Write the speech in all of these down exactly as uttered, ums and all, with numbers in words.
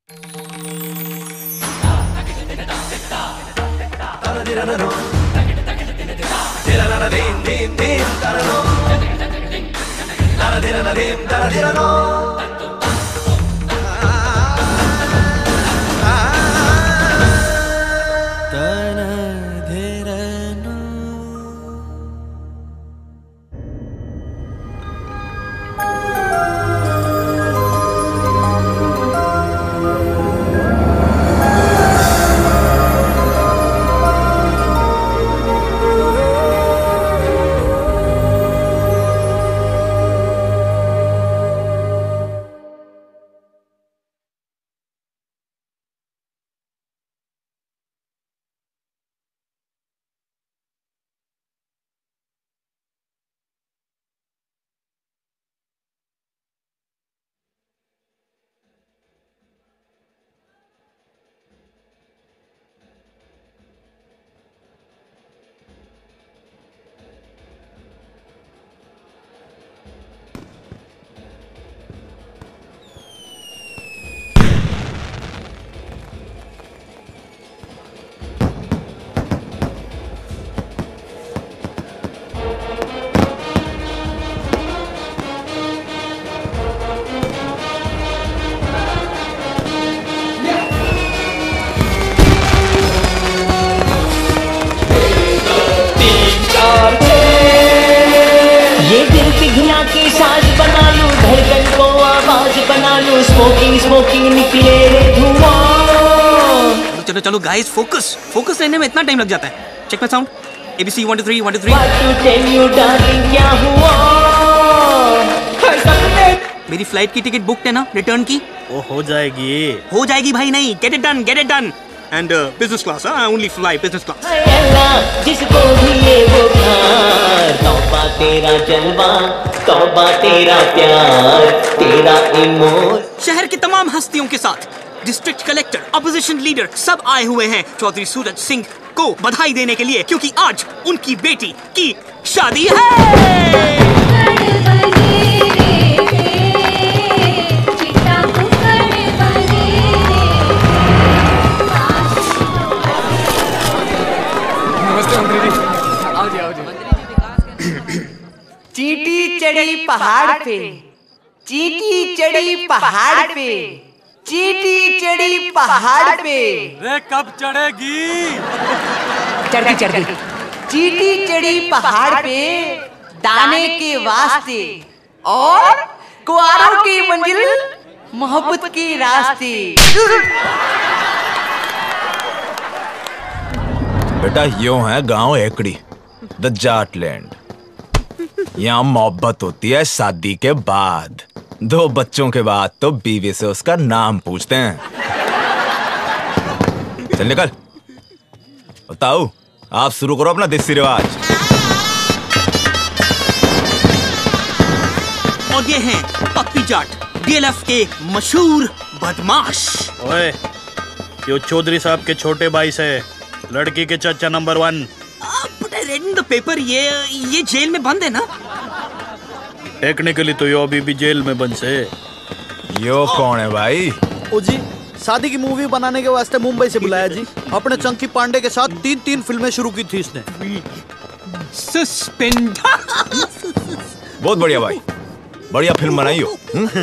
चलो चलो guys, focus focus लेने में इतना टाइम लग जाता है। Check my sound, A B C one two three one two three. मेरी फ्लाइट की टिकट बुक है ना, रिटर्न की? वो हो जाएगी हो जाएगी भाई, नहीं, get it done, get it done. And business class, I only fly business class. जिसको भी ये वो प्यार, तौबा तेरा जलवा, तौबा तेरा प्यार, तेरा इमोशन। शहर के तमाम हस्तियों के साथ डिस्ट्रिक्ट कलेक्टर, अपोजिशन लीडर सब आए हुए हैं चौधरी सूरज सिंह को बधाई देने के लिए, क्योंकि आज उनकी बेटी की शादी है। चींटी चढ़ी पहाड़ पे, चींटी चढ़ी पहाड़ पे, चींटी चढ़ी पहाड़ पे। रे कब चढ़ेगी? चढ़ चढ़ गई। चींटी चढ़ी पहाड़ पे दाने के वास्ते और कुआरों की मंजिल मोहब्बत के रास्ते। बेटा यूं है गांव एकड़ी, द जाट लैंड। यहाँ मोहब्बत होती है शादी के बाद, दो बच्चों के बाद तो बीवी से उसका नाम पूछते हैं। चल निकल। बताओ, आप शुरू करो अपना देसी रिवाज। और ये हैं पप्पी जाट, डीएलएफ के मशहूर बदमाश। ओए, यो चौधरी साहब के छोटे भाई से लड़की के चाचा number one. But I read in the paper, ये ये जेल में बंद है ना? टेक्निकली तो यो अभी भी जेल में बंद से। यो कौन है भाई? ओ जी, शादी की मूवी बनाने के वास्ते मुंबई से बुलाया जी। अपने चंकी पांडे के साथ तीन तीन फिल्में शुरू की थी इसने। सस्पेंड। बहुत बढ़िया भाई, बढ़िया फिल्म बनाई हो।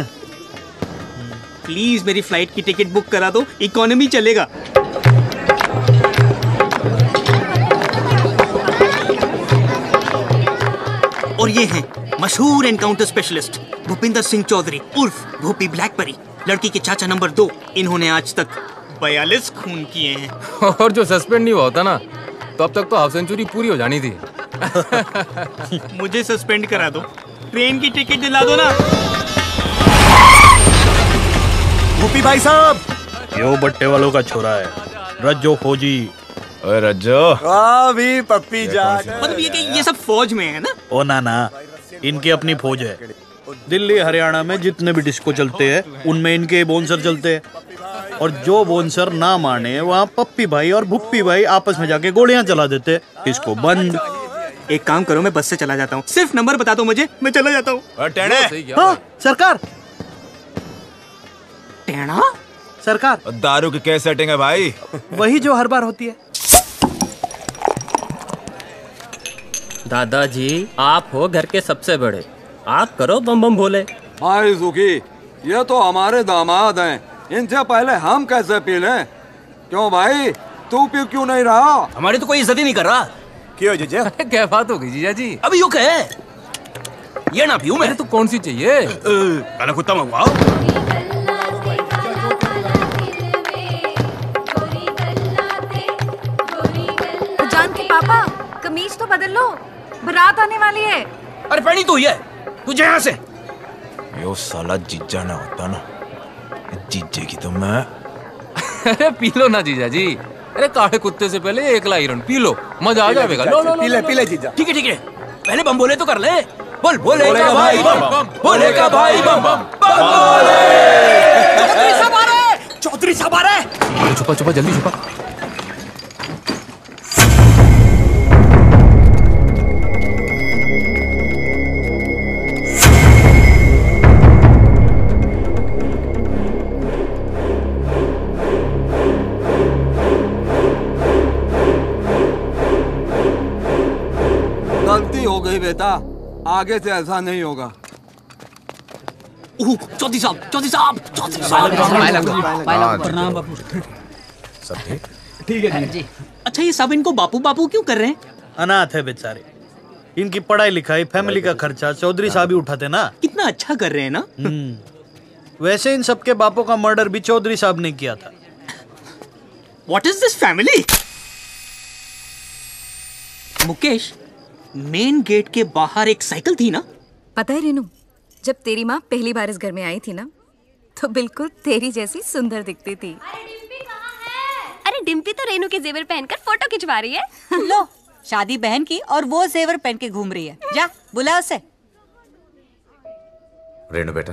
प्लीज मेरी फ्लाइट की टिकट बुक करा दो, इकोनॉमी चलेगा। और ये हैं मशहूर एनकाउंटर स्पेशलिस्ट भूपिंदर सिंह चौधरी उर्फ भूपी ब्लैकबेरी, लड़की के चाचा नंबर दो। इन्होंने आज तक बयालीस खून किए हैं। और जो सस्पेंड नहीं हुआ होता ना, तो अब तक तो हाफ सेंचुरी पूरी हो जानी थी। मुझे सस्पेंड करा दो, ट्रेन की टिकट दिला दो ना। भूपी भाई साहब, यो बट्टे वालों का छोरा है, रज्जो फौजी। ओए रज्जो। वाह भी पप्पी जाट। मतलब ये कि ये सब फौज में है ना? ओ ना ना, इनकी अपनी फौज है। दिल्ली हरियाणा में जितने भी डिस्को चलते हैं उनमें इनके बोनसर चलते हैं, और जो बोनसर ना माने वहाँ पप्पी भाई और भुप्पी भाई आपस में जाके गोलियां चला देते। इसको बंद। एक काम करो, मैं बस से चला जाता हूँ, सिर्फ नंबर बता दो मुझे, मैं चला जाता हूँ। हाँ, सरकार। टेढ़ा सरकार। दारू की क्या सेटिंग है भाई? वही जो हर बार होती है। दादाजी आप हो घर के सबसे बड़े, आप करो बम बम भोले। भाई सुखी, ये तो हमारे दामाद हैं, इनसे पहले हम कैसे पी लें? क्यों भाई, तू पी क्यों नहीं रहा? हमारी तो कोई इज्जत ही नहीं कर रहा। क्यों जीजा? क्या बात हो गई जीजा जी? अभी यू कहे ये ना पीऊं मैं तो कौन सी चाहिए? काला कुत्ता मंगवाओ। जान के पापा कमीज तो बदल लो, बारात आने वाली है। अरे पहनी तो ये तुझे यहाँ से। यो साला जीजा ना होता ना, जीजे की तो मैं। अरे पी लो ना जीजा जी। अरे काले कुत्ते से पहले एक लाइरन पी लो, मजा आ जाएगा। लो लो पी ले पी ले जीजा। ठीक है ठीक है, पहले बम बोले तो कर ले। बोल बोले का भाई बम बम, बोले का भाई बम बम बम बोले। चौधरी साहब आ रहे, चौधरी साहब आ रहे। छुपा छुपा जल्दी छुपा। गलती हो गई बेटा, आगे से ऐसा नहीं होगा। चौधरी साहब, चौधरी साहब, चौधरी साहब। प्रणाम बापू। सब ठीक? ठीक है जी। अच्छा ये सब इनको बापू बापू क्यों कर रहे हैं? अनाथ है बेचारे, इनकी पढ़ाई लिखाई फैमिली का खर्चा चौधरी साहब ही उठाते ना। कितना अच्छा कर रहे हैं ना। वैसे इन सबके बापों का मर्डर भी चौधरी साहब ने किया था। What is this family? Mukesh, main gate के बाहर एक साइकिल थी ना? पता है रेनू, जब तेरी माँ पहली बार इस घर में आई थी ना, तो बिल्कुल तेरी जैसी सुंदर दिखती थी। अरे डिम्पी तो रेनू के जेवर पहनकर फोटो खिंचवा रही है। लो, शादी बहन की और वो जेवर पहन के घूम रही है। जा बुला उसे। रेनू बेटा,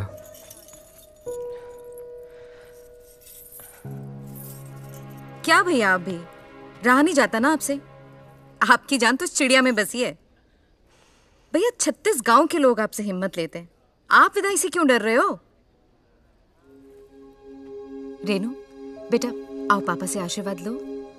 क्या भैया, आप भी रहा नहीं जाता ना आपसे। आपकी जान तो चिड़िया में बसी है। भैया छत्तीस गांव के लोग आपसे हिम्मत लेते हैं, आप विदाई से क्यों डर रहे हो? रेनू बेटा आओ, पापा से आशीर्वाद लो।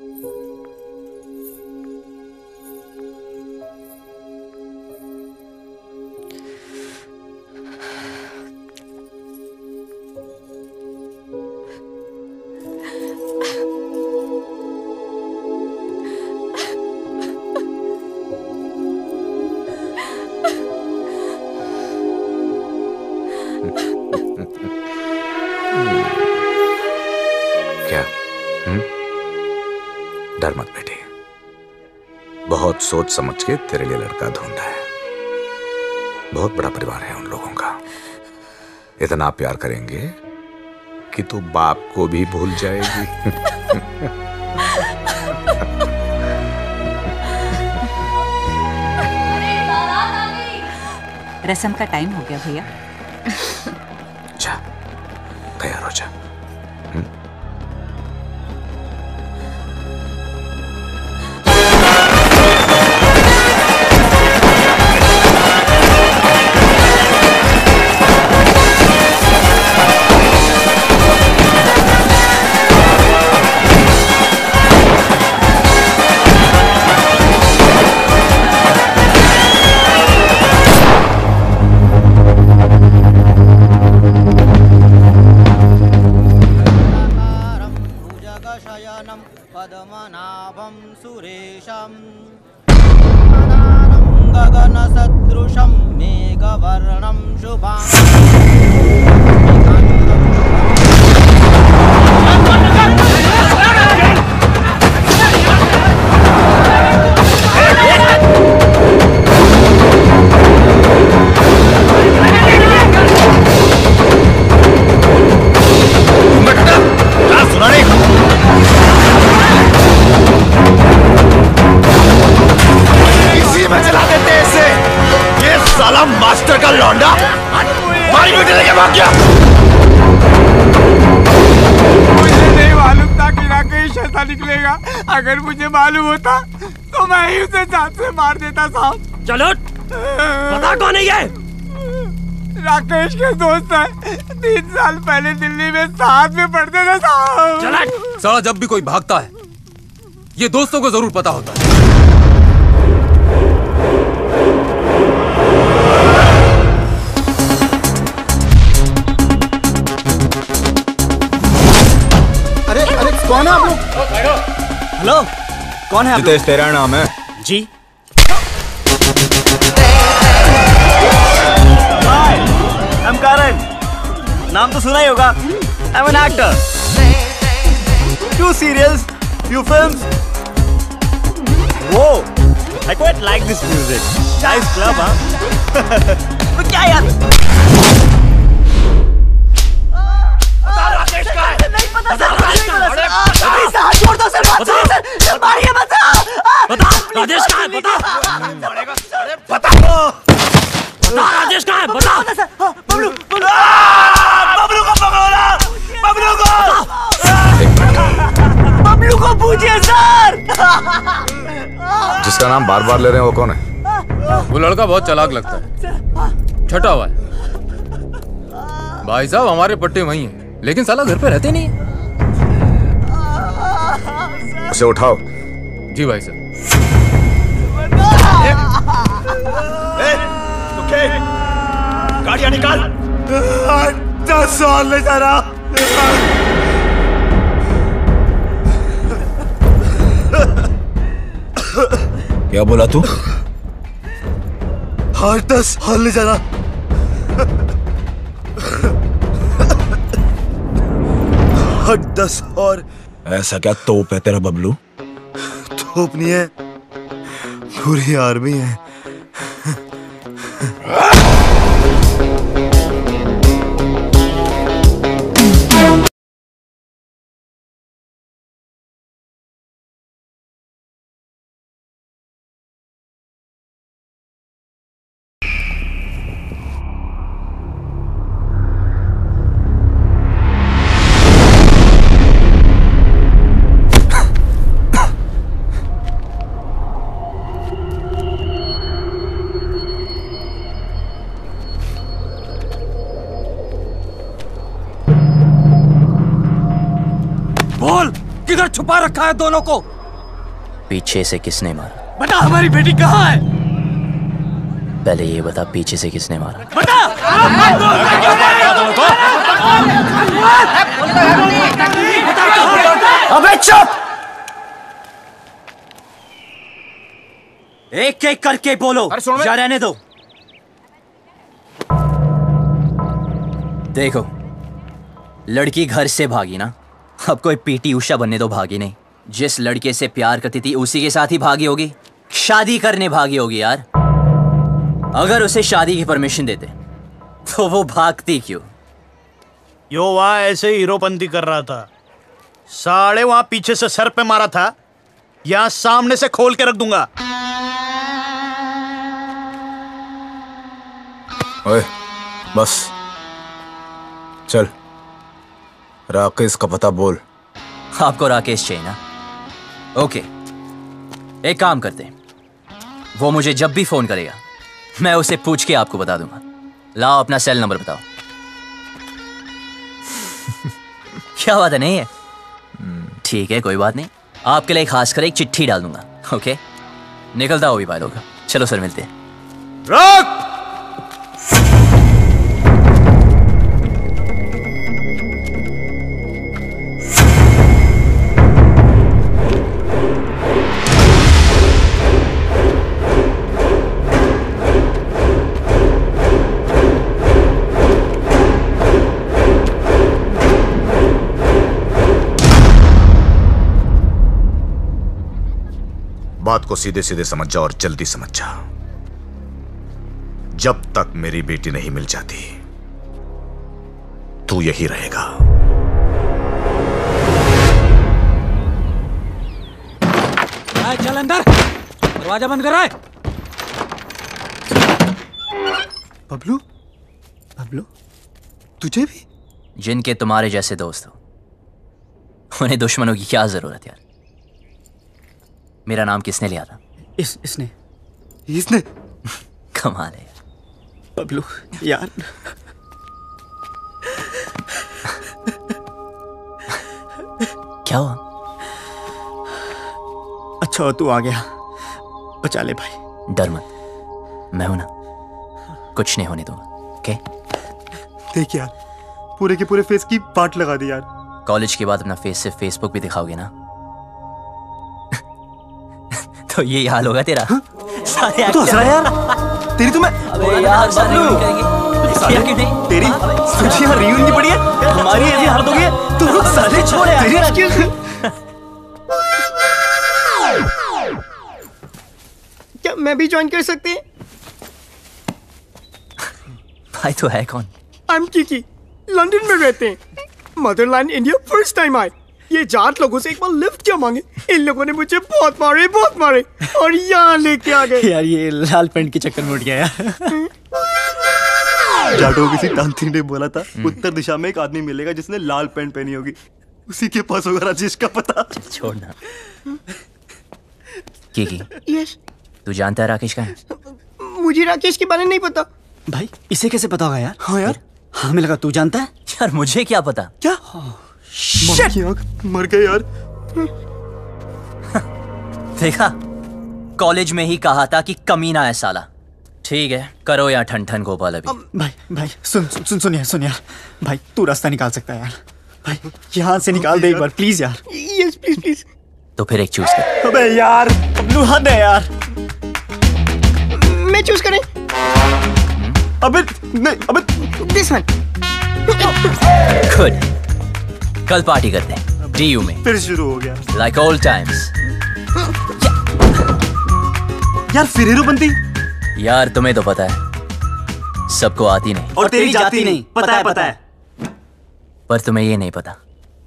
डर मत बेटे, बहुत सोच समझ के तेरे लिए लड़का ढूंढा है। बहुत बड़ा परिवार है उन लोगों का, इतना प्यार करेंगे कि तू बाप को भी भूल जाएगी। रस्म का टाइम हो गया भैया। जा तैयार हो जा। पद्मनाभं सुरेशं गगनसदृशं मेघवर्णं मास्टर का लौंडा मारी बेटे लेके भाग गया। मुझे नहीं मालूम था कि राकेश ऐसा निकलेगा। अगर मुझे मालूम होता तो मैं ही उसे जान से मार देता साहब। चलो बता कौन है ये? राकेश के दोस्त है, तीन साल पहले दिल्ली में साथ में पढ़ते थे साहब। साला जब भी कोई भागता है ये दोस्तों को जरूर पता होता है। अरे अरे कौन है आप लोग? हेलो, कौन है आप लोग? जितेश तेरा नाम है? जी। Hi, I am Karan. नाम तो सुना ही होगा। I am an actor. Few serials, few films. Whoa, I quite like this music. Nice club, huh? तो क्या यार? बता राकेश का है? नहीं पता सर, नहीं पता सर। प्लीज हाथ जोड़ दो सर, मत छोड़ो सर, सर मारिए मत। बता राजेश का है, बता। बता बता राजेश का है, बता। बबलू, बबलू, बबलू को पकड़ो ना, बबलू को, बबलू को पूछिए सर। जिसका नाम बार बार ले रहे हैं वो कौन है? वो लड़का बहुत चालाक लगता है, छटा हुआ है। भाई साहब हमारे पट्टे वही हैं, लेकिन साला घर पे रहते नहीं है। उसे उठाओ। जी भाई साहब। गाड़ियां निकाल। दस साल ले जा रहा। क्या बोला तू? हाँ दस हाल ले जाना। हाँ दस और। ऐसा क्या तोप है तेरा बबलू? तोप नहीं है, पूरी आर्मी है। किधर छुपा रखा है दोनों को? पीछे से किसने मारा? बता हमारी बेटी कहाँ है? पहले ये बता पीछे से किसने मारा? बता! अबे चुप! एक एक करके बोलो या रहने दो। देखो, लड़की घर से भागी ना, अब कोई पीटी उषा बनने तो भागी नहीं। जिस लड़के से प्यार करती थी उसी के साथ ही भागी होगी, शादी करने भागी होगी यार। अगर उसे शादी की परमिशन देते तो वो भागती क्यों? यो वहां ऐसे हीरोपंती कर रहा था, साले वहां पीछे से सर पे मारा था, यहां सामने से खोल के रख दूंगा। ओए, बस चल, राकेश का पता बोल। आपको राकेश चाहिए ना? ओके, एक काम करते हैं, वो मुझे जब भी फोन करेगा मैं उसे पूछ के आपको बता दूंगा। लाओ अपना सेल नंबर बताओ। क्या बात है, नहीं है? ठीक है, कोई बात नहीं, आपके लिए खास कर एक चिट्ठी डाल दूंगा। ओके, निकलता हो भी भाई लोग। चलो सर, मिलते हैं। रोक! बात को सीधे सीधे समझ जा और जल्दी समझ जा। जब तक मेरी बेटी नहीं मिल जाती तू यही रहेगा। चल अंदर, दरवाजा बंद कर रहा है। बबलू, बबलू, तुझे भी? जिनके तुम्हारे जैसे दोस्त हो उन्हें दुश्मनों की क्या जरूरत यार। मेरा नाम किसने लिया था? इस इसने इसने कमाल है। बबलू यार, क्या हुआ? अच्छा तू आ गया, बचा ले भाई। डर मत, मैं हूं ना, कुछ नहीं होने दूंगा। ओके? देख यार, पूरे के पूरे फेस की पार्ट लगा दी यार। कॉलेज के बाद अपना फेस सिर्फ फेसबुक भी दिखाओगे ना? तो ये हाल होगा तेरा। सारे तू हंस रहा है यार? तेरी तो मैं अबे यार बबलू तेरी सोची यार रियूनियन की पड़ी है, हमारी ऐसी हालत हो गई है। तू रुक साले, छोड़ यार। तेरी एक्सक्यूज क्या मैं भी ज्वाइन कर सकते हैं? भाई तो है कौन? आई एम किकी, लंदन में रहते हैं। मदरलैंड इंडिया फर्स्ट टाइम आए। ये जाट लोगों से एक बार लिफ्ट क्या मांगे, इन लोगों ने मुझे बहुत मारे बहुत मारे और यहाँ लेके आ गए। यार ये लाल पेंट के चक्कर में उठ गया यार। जाटो किसी तांत्रिक ने बोला था उत्तर दिशा में एक आदमी मिलेगा जिसने लाल पेंट पहनी होगी, उसी के पास होगा राजेश का पता। छोड़ना। किकी, यस, तू जानता है राकेश कहाँ है? मुझे राकेश के बारे में नहीं पता। भाई इसे कैसे पता होगा यार? हाँ यार, हमें लगा तू जानता है। यार मुझे क्या पता? क्या? मर गए यार। देखा, कॉलेज में ही कहा था कि कमीना है साला। ठीक है, करो यार ठन ठन गोपाल अभी। भाई भाई सुन सुन सुन यार, सुन यार भाई, तू रास्ता निकाल सकता है यार भाई, यहाँ से निकाल दे एक बार प्लीज यार। Yes please please. तो फिर एक चूज कर। अबे यार बबलू हद है यार। मैं चूज करें? अबे नहीं, अबे दिस वन। गुड, कल पार्टी करते हैं डीयू में। फिर शुरू हो गया लाइक ओल्ड टाइम्स। यार फिर हीरो बनती? यार तुम्हें तो पता है सबको आती नहीं, और तेरी जाती नहीं, पता है पता है। पर तुम्हें ये नहीं पता,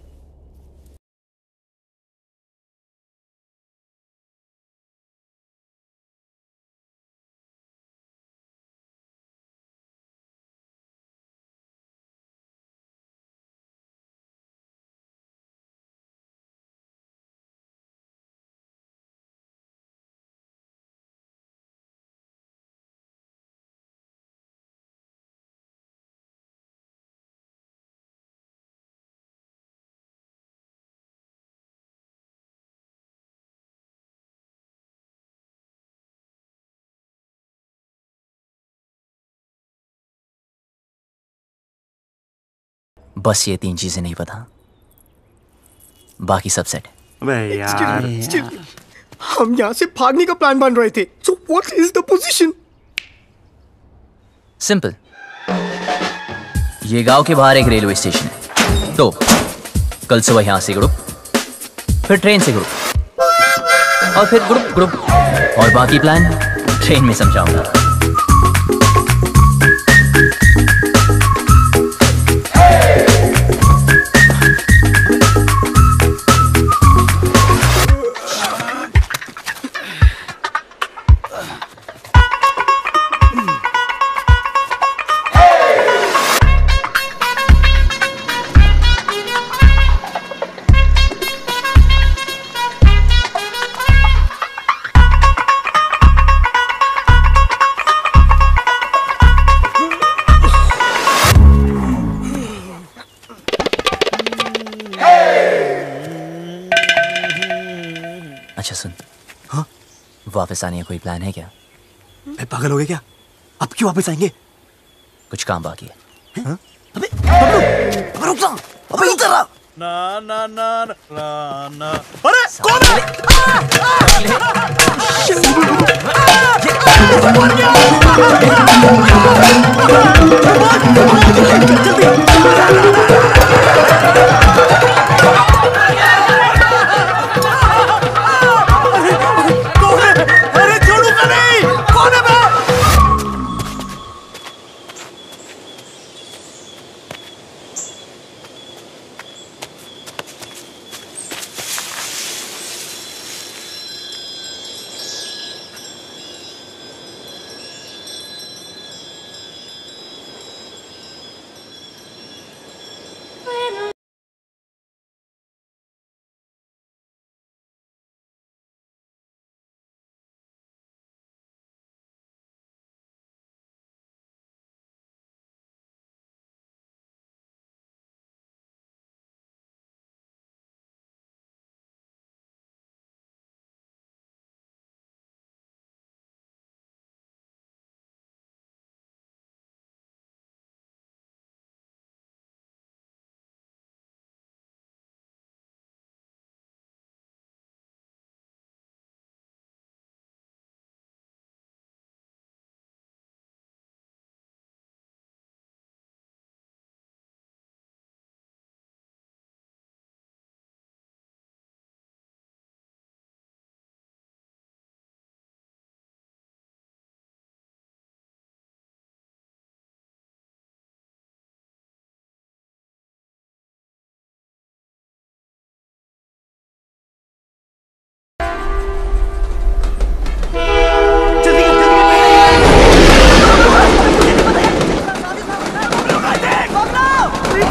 बस ये तीन चीजें नहीं पता, बाकी सब सेट। यार हम यहाँ से भागने का प्लान बन रहे थे। So what is the position? Simple, ये गांव के बाहर एक रेलवे स्टेशन है, तो कल सुबह यहां से ग्रुप, फिर ट्रेन से ग्रुप, और फिर ग्रुप ग्रुप, और बाकी प्लान ट्रेन में समझाऊंगा। अच्छा सुन, हाँ वापस आने का कोई प्लान है क्या? मैं पागल हो गया क्या? अब क्यों वापस आएंगे? कुछ काम बाकी है। हाँ? अबे अबे रुक जा, अबे इधर आ। ना ना ना ना ना। अरे कौन है?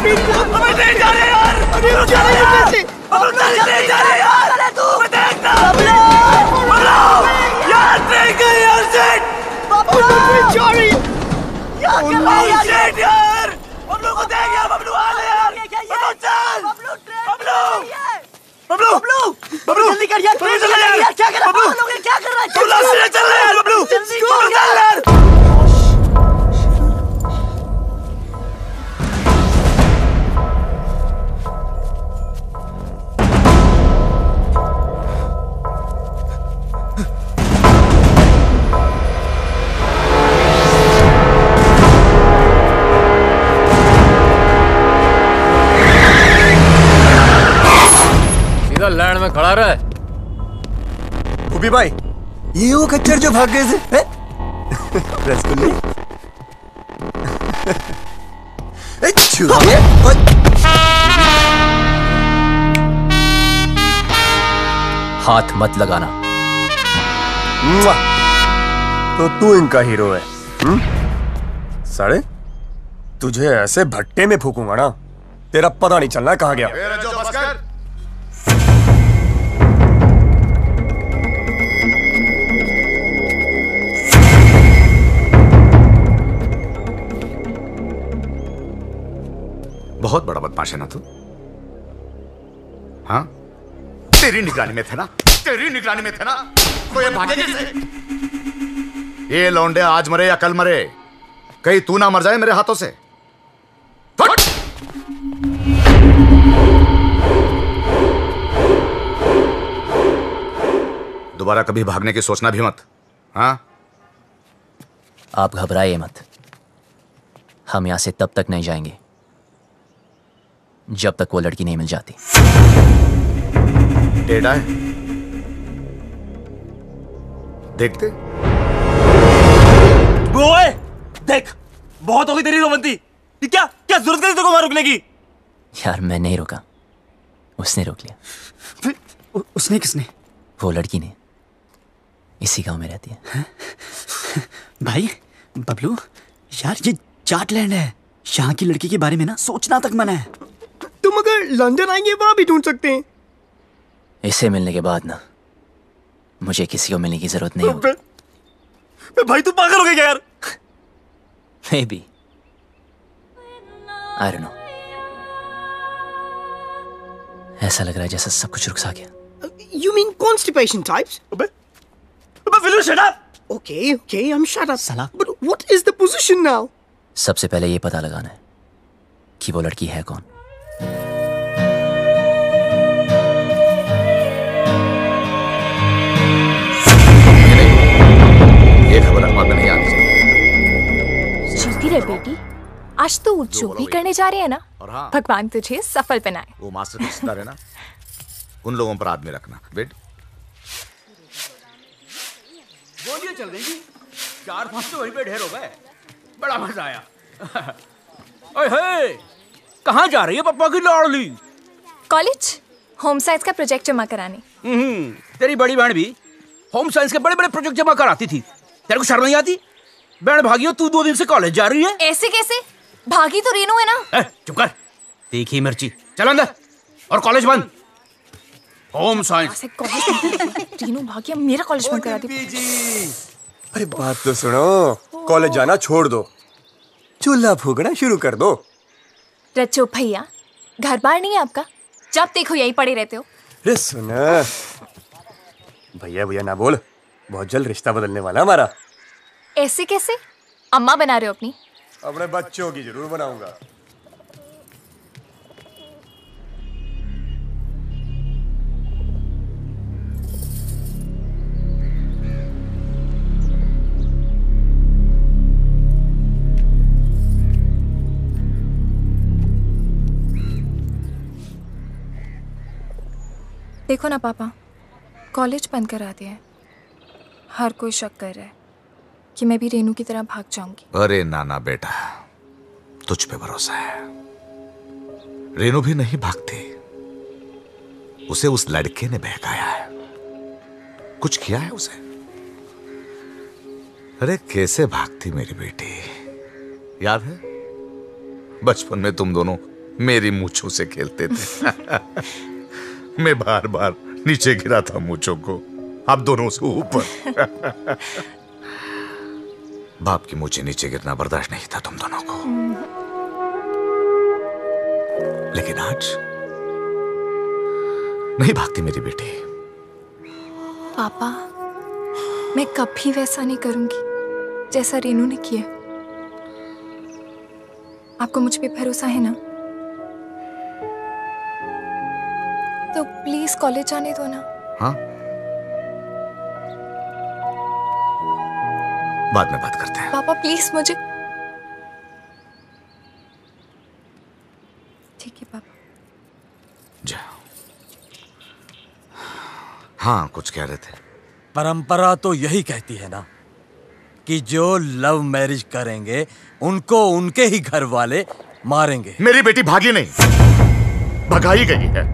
हमें नहीं जा रहे यार, अरे रुक जा कैसे, हम नहीं जा रहे यार, अरे तू देखना, बबलू, यार ट्रेन गई यार सेट, बबलू ट्रेन जा रही, यार क्या है यार, यार बबलू को देख यार, बबलू आ ले यार, बबलू चल, बबलू ट्रेन, बबलू, बबलू, बबलू, बबलू जल्दी कर यार, ट्रेन चल रही है यार, क्या कर रहा है, बबलू क्या कर रहा है, बबलू सीधे चल रहा है यार, बबलू जल्दी कर यार। लैंड में खड़ा रहा है। उबी भाई, ये वो खच्चर जो भाग गए थे, रसगुल्ले। हाथ मत लगाना। तो तू इनका हीरो है, हुँ? साले तुझे ऐसे भट्टे में फूकूंगा ना, तेरा पता नहीं चलना कहाँ गया। बहुत बड़ा बदमाश है ना तू? हाँ, तेरी निगरानी में थे ना, तेरी निगरानी में थे ना, तो ये भागे कैसे? ये लौंडे आज मरे या कल मरे, कहीं तू ना मर जाए मेरे हाथों से। दोबारा कभी भागने की सोचना भी मत। हाँ, आप घबराइए मत, हम यहां से तब तक नहीं जाएंगे जब तक वो लड़की नहीं मिल जाती। टेढ़ा है, देखते। ओए, देख, बहुत हो गई तेरी रोमंती। क्या क्या जरूरत थी तेरे को वहां रुकने की? यार मैं नहीं रुका, उसने रोक लिया। उ, उसने किसने? वो लड़की ने, इसी गांव में रहती है, है? भाई बबलू, यार ये जाटलैंड है, यहाँ की लड़की के बारे में ना सोचना तक मना है। तुम अगर लंदन आएंगे वहां भी ढूंढ सकते हैं। इसे मिलने के बाद ना मुझे किसी को मिलने की जरूरत नहीं होगी। भाई तू पागल हो गया यार। Maybe. I don't know. ऐसा लग रहा है जैसा सब कुछ रुक सा गया। You mean constipation types? But will you shut up? Okay, okay, I'm shut up. Salah. But what is the position now? सबसे पहले ये पता लगाना है कि वो लड़की है कौन। ये खबर अखबार में नहीं आनी चाहिए। जीती रहे बेटी, आज तो जो भी करने जा रहे हैं ना, हाँ, भगवान तुझे सफल बनाए। वो मास्टर की सितारे ना, उन लोगों पर आदमी रखना। बेट गोलियां चल रही थी, चार पांच तो वहीं पे ढेर हो गए, बड़ा मजा आया। ओए हे, कहाँ जा रही है पप्पा की लाडली? कॉलेज होम साइंस का प्रोजेक्ट जमा कराने। हम्म, तेरी बड़ी बहन भी होम साइंस के बड़े बड़े प्रोजेक्ट जमा कराती थी, तेरे को शर्म नहीं आती? बहन भागियो, तू दो दिन से कॉलेज जा रही है। ऐसे कैसे? भागी तो रेनू है ना। ए, चुप कर, तीखी मिर्ची। चल अंदर, और कॉलेज बंद। होम साइंस रेनू भागी, मेरा कॉलेज बंद करा दी। अरे बात तो सुनो, कॉलेज जाना छोड़ दो, चूल्हा फूकना शुरू कर दो। रचो भैया, घर बार नहीं है आपका, जब देखो यही पड़े रहते हो। अरे सुना, भैया भैया ना बोल, बहुत जल्द रिश्ता बदलने वाला हमारा। ऐसे कैसे? अम्मा बना रहे हो अपनी? अपने बच्चों की जरूर बनाऊंगा। देखो ना पापा, कॉलेज बंद करा दिया है। हर कोई शक कर रहा है कि मैं भी रेनू की तरह भाग जाऊंगी। अरे नाना बेटा, तुझ पे भरोसा है। रेनू भी नहीं भागती, उसे उस लड़के ने बहकाया है, कुछ किया है उसे। अरे कैसे भागती मेरी बेटी, याद है बचपन में तुम दोनों मेरी मूंछों से खेलते थे। मैं बार बार नीचे गिरा था मूंछों को, आप दोनों से ऊपर। बाप की मूंछें नीचे गिरना बर्दाश्त नहीं था तुम दोनों को, लेकिन आज नहीं भागती मेरी बेटी। पापा, मैं कभी वैसा नहीं करूंगी जैसा रेनू ने किया। आपको मुझ पे भरोसा है ना? तो प्लीज कॉलेज जाने दो ना। हाँ, बाद में बात करते हैं। पापा प्लीज मुझे। ठीक है पापा। जा। हाँ, कुछ कह रहे थे। परंपरा तो यही कहती है ना कि जो लव मैरिज करेंगे उनको उनके ही घर वाले मारेंगे। मेरी बेटी भागी नहीं, भगाई गई है।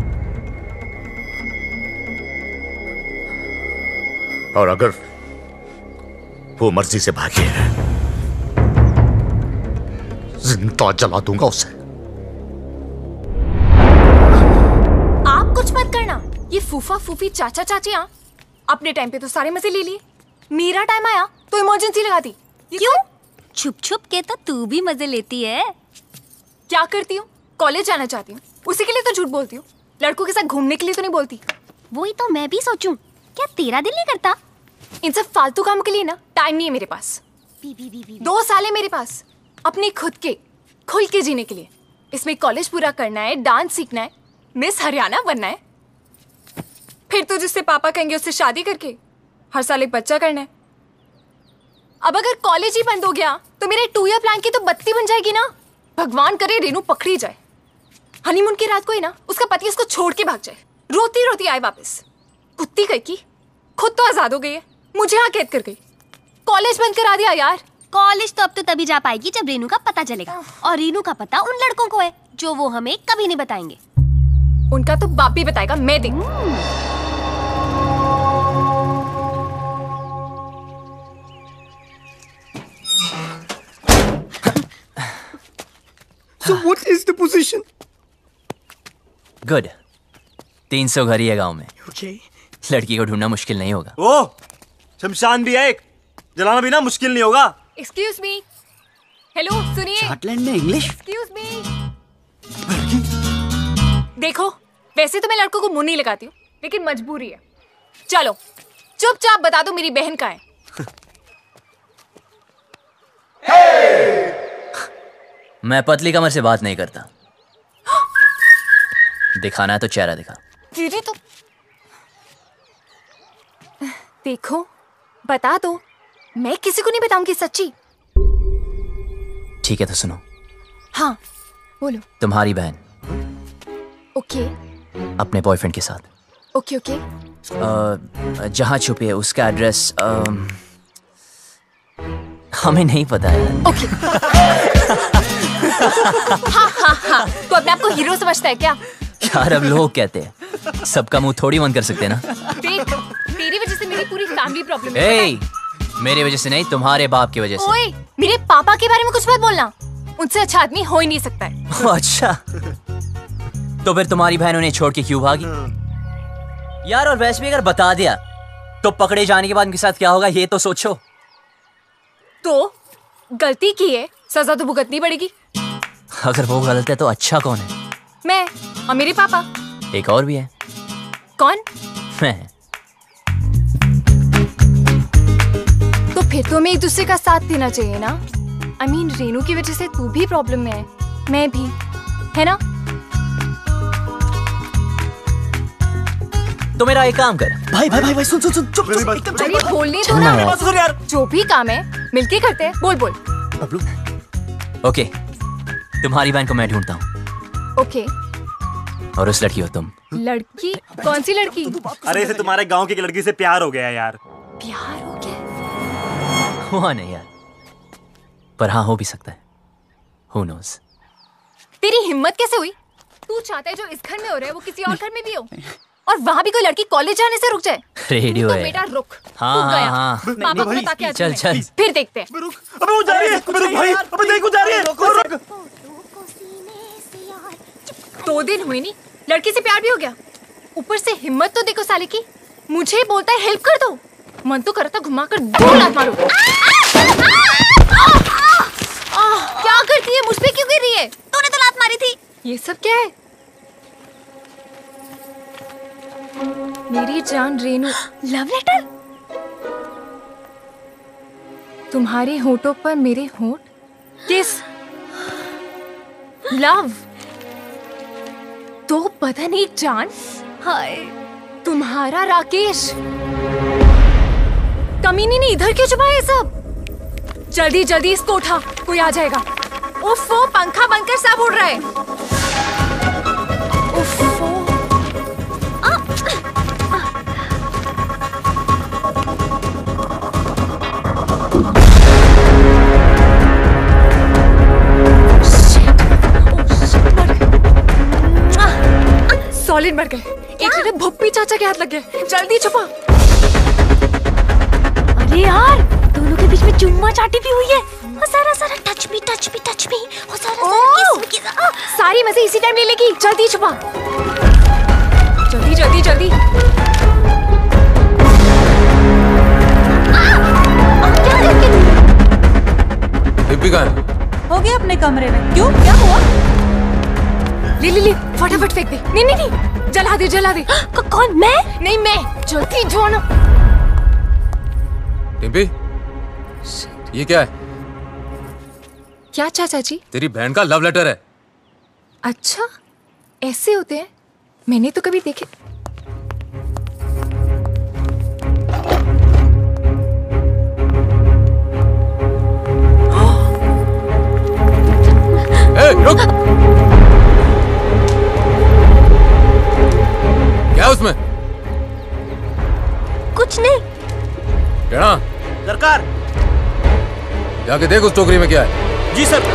और अगर वो मर्जी से भागी है, जिंदा जला दूंगा उसे। आप कुछ मत करना। ये फूफा फूफी चाचा चाचियां अपने टाइम पे तो सारे मजे ले लिए, मेरा टाइम आया तो इमरजेंसी लगा दी। क्यों? छुप छुप के तो तू भी मजे लेती है। क्या करती हूँ? कॉलेज जाना चाहती हूँ, उसी के लिए तो झूठ बोलती हूँ। लड़कों के साथ घूमने के लिए तो नहीं बोलती। वही तो मैं भी सोचूं, क्या तेरा दिल नहीं करता? इन सब फालतू काम के लिए ना टाइम नहीं है मेरे पास। बी, बी, बी, बी, दो साल है मेरे पास अपने खुद के खुल के जीने के लिए। इसमें कॉलेज पूरा करना है, डांस सीखना है, मिस हरियाणा बनना है, फिर तो जिससे पापा कहेंगे उससे शादी करके हर साल एक बच्चा करना है। अब अगर कॉलेज ही बंद हो गया तो मेरे टू ईयर प्लान की तो बत्ती बन जाएगी ना। भगवान करे रेनू पकड़ी जाए, हनीमून की रात को ही ना उसका पति उसको छोड़ के भाग जाए, रोती रोती आए वापस। कुत्ती कह की खुद तो आजाद हो गई है, मुझे यहाँ कैद कर गई। कॉलेज बंद करा दिया यार। कॉलेज तो अब तो तभी जा पाएगी जब रेनू का पता चलेगा, और रेनू का पता उन लड़कों को है जो वो हमें कभी नहीं बताएंगे। उनका तो बाप भी बताएगा, मैं देख। So what is the position? Good. तीन सौ घर ही है गांव में। Okay. लड़की को ढूंढना मुश्किल नहीं होगा। ओ, शमशान भी है एक, जलाना भी ना मुश्किल नहीं होगा। एक्सक्यूज मी, हेलो सुनिए। स्कॉटलैंड में इंग्लिश? Excuse me. देखो, वैसे तो मैं लड़कों को मुंह नहीं लगाती हूँ, लेकिन मजबूरी है। चलो चुपचाप बता दो मेरी बहन कहाँ है। मैं पतली कमर से बात नहीं करता। दिखाना है तो चेहरा दिखा। दीदी तो देखो, बता दो, मैं किसी को नहीं बताऊंगी सच्ची। ठीक है तो सुनो। हाँ बोलो। तुम्हारी बहन ओके अपने बॉयफ्रेंड के साथ ओके ओके अ, जहाँ छुपी है उसका एड्रेस अ, हमें नहीं पता है। ओके। हाँ हाँ हाँ, तो अपने आप को हीरो समझता है क्या? यार अब लोग कहते हैं, सबका मुंह थोड़ी बंद कर सकते हैं ना। देख, तेरी वजह से मेरी पूरी फैमिली प्रॉब्लम है। ए, मेरी वजह से नहीं, तुम्हारे बाप की वजह से। ओए, मेरे पापा के बारे में कुछ मत बोलना, उनसे अच्छा आदमी हो ही नहीं सकता है। अच्छा, तो फिर तुम्हारी बहन उन्हें छोड़ के क्यों भागी? यार और वैसे भी अगर बता दिया तो पकड़े जाने के बाद उनके साथ क्या होगा ये तो सोचो। तो गलती की है, सजा तो भुगतनी पड़ेगी। अगर वो गलत है तो अच्छा कौन है? मैं और मेरे पापा। एक और भी है। कौन? मैं। तो फिर तो हमें एक दूसरे का साथ देना चाहिए ना। आई मीन रेनू की वजह से तू भी प्रॉब्लम में है, मैं भी, है ना? तो मेरा एक काम कर। भाई भाई भाई भाई सुन सुन सुन चुप चुप एकदम अरे चुप। बोलने दो चल ना। ना यार। सुन यार। जो भी काम है मिलके करते हैं, बोल बोल। बबलू। ओके, तुम्हारी बहन को मैं ढूंढता हूँ ओके। और उस लड़की हो तुम। लड़की? कौन सी लड़की? अरे इसे तुम्हारे गांव की एक लड़की से प्यार हो गया यार। प्यार हो गया? हुआ नहीं यार, पर हाँ हो भी सकता है। Who knows? तेरी हिम्मत कैसे हुई? तू चाहता है जो इस घर में हो रहा है वो किसी और घर में भी हो, और वहाँ भी कोई लड़की कॉलेज जाने से रुक जाए? रेडियो तो है। बेटा रुक। हाँ, तू गया। हाँ, हाँ। पापा को बता के चल, चल। फिर देखते हैं। अबे वो जा रही है, अबे रुक भाई, अबे देख वो जा रही है। रुक रुक। दो दिन हुए नहीं, लड़के से प्यार भी हो गया। ऊपर से हिम्मत तो देखो साले की, मुझे बोलता है हेल्प कर दो। मन तो करता घुमा कर दो लात मारो। क्या करती है, मुझ पे क्यों गिर रही है? तूने तो लात मारी थी। ये सब क्या है? मेरी जान रेनू, लव लेटर? तुम्हारे होठों पर मेरे होठ, किस लव। तो पता नहीं जान। हाय तुम्हारा राकेश। कमीनी ने इधर क्यों छुपाया सब? जल्दी जल्दी इसको उठा, कोई आ जाएगा। उफ, वो पंखा बनकर सब उड़ रहा है। उफ, वो। आ, आ, आ। सॉलिड मर गए। एक मिनट, भुप्पी चाचा के हाथ लग गए। जल्दी छुपा। अरे यार, दोनों के बीच में चुम्मा चाटी भी हुई है। और सारा सारा touch me touch me touch me और सारा सारा किस किस। सारी मजे इसी टाइम ले लेगी। जल्दी छुपा, जल्दी जल्दी जल्दी। दीपिका हो गया अपने कमरे में। क्यों, क्या हुआ? ले ले ले, फटाफट फेंक दे। नहीं नहीं नहीं, जला दे जला दे। कौन, मैं? नहीं मैं। जल्दी ढूंढो। टिम्पी, ये क्या है? क्या चाचा जी? तेरी बहन का लव लेटर है। अच्छा, ऐसे होते हैं? मैंने तो कभी देखे। ए, रुक। क्या उसमें? कुछ नहीं। क्या? सरकार, जाके देख उस टोकरी में क्या है। जी सर।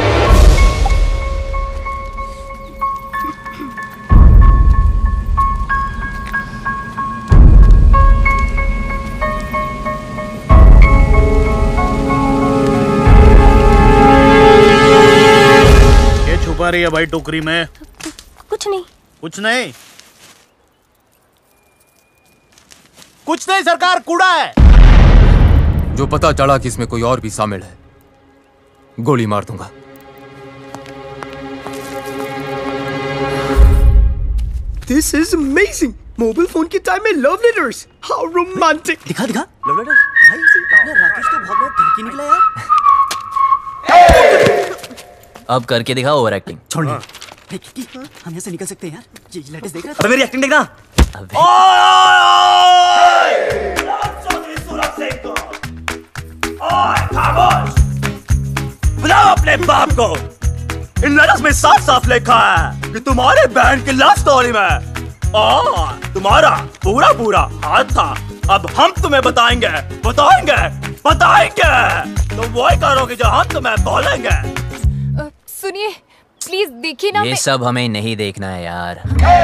ये छुपा रही है भाई टोकरी में? कुछ नहीं। कुछ नहीं? कुछ नहीं सरकार, कूड़ा है। जो पता चला कि इसमें कोई और भी शामिल है, गोली मार दूंगा। This is amazing. Mobile phone के टाइम में लव लेटर्स, हाउ रोमांटिक। दिखा दिखा लव लेटर। भाई अपना राकेश तो बहुत बहुत ठरकी निकला यार। अब करके दिखा ओवर एक्टिंग। छोड़। हम यहाँ से निकल सकते हैं यार। ये लेटेस्ट देख रहा है। अबे मेरी एक्टिंग देखना। अबे बुलाओ अपने बाप को। इन लेटर्स में साफ साफ लिखा है कि तुम्हारे बहन की लव स्टोरी में आ, तुम्हारा पूरा पूरा हाथ था। अब हम तुम्हें बताएंगे बताएंगे बताएंगे तुम वही करोगे जो हम तुम्हें बोलेंगे। सुनिए प्लीज, देखिए ना। ये सब हमें नहीं देखना है यार।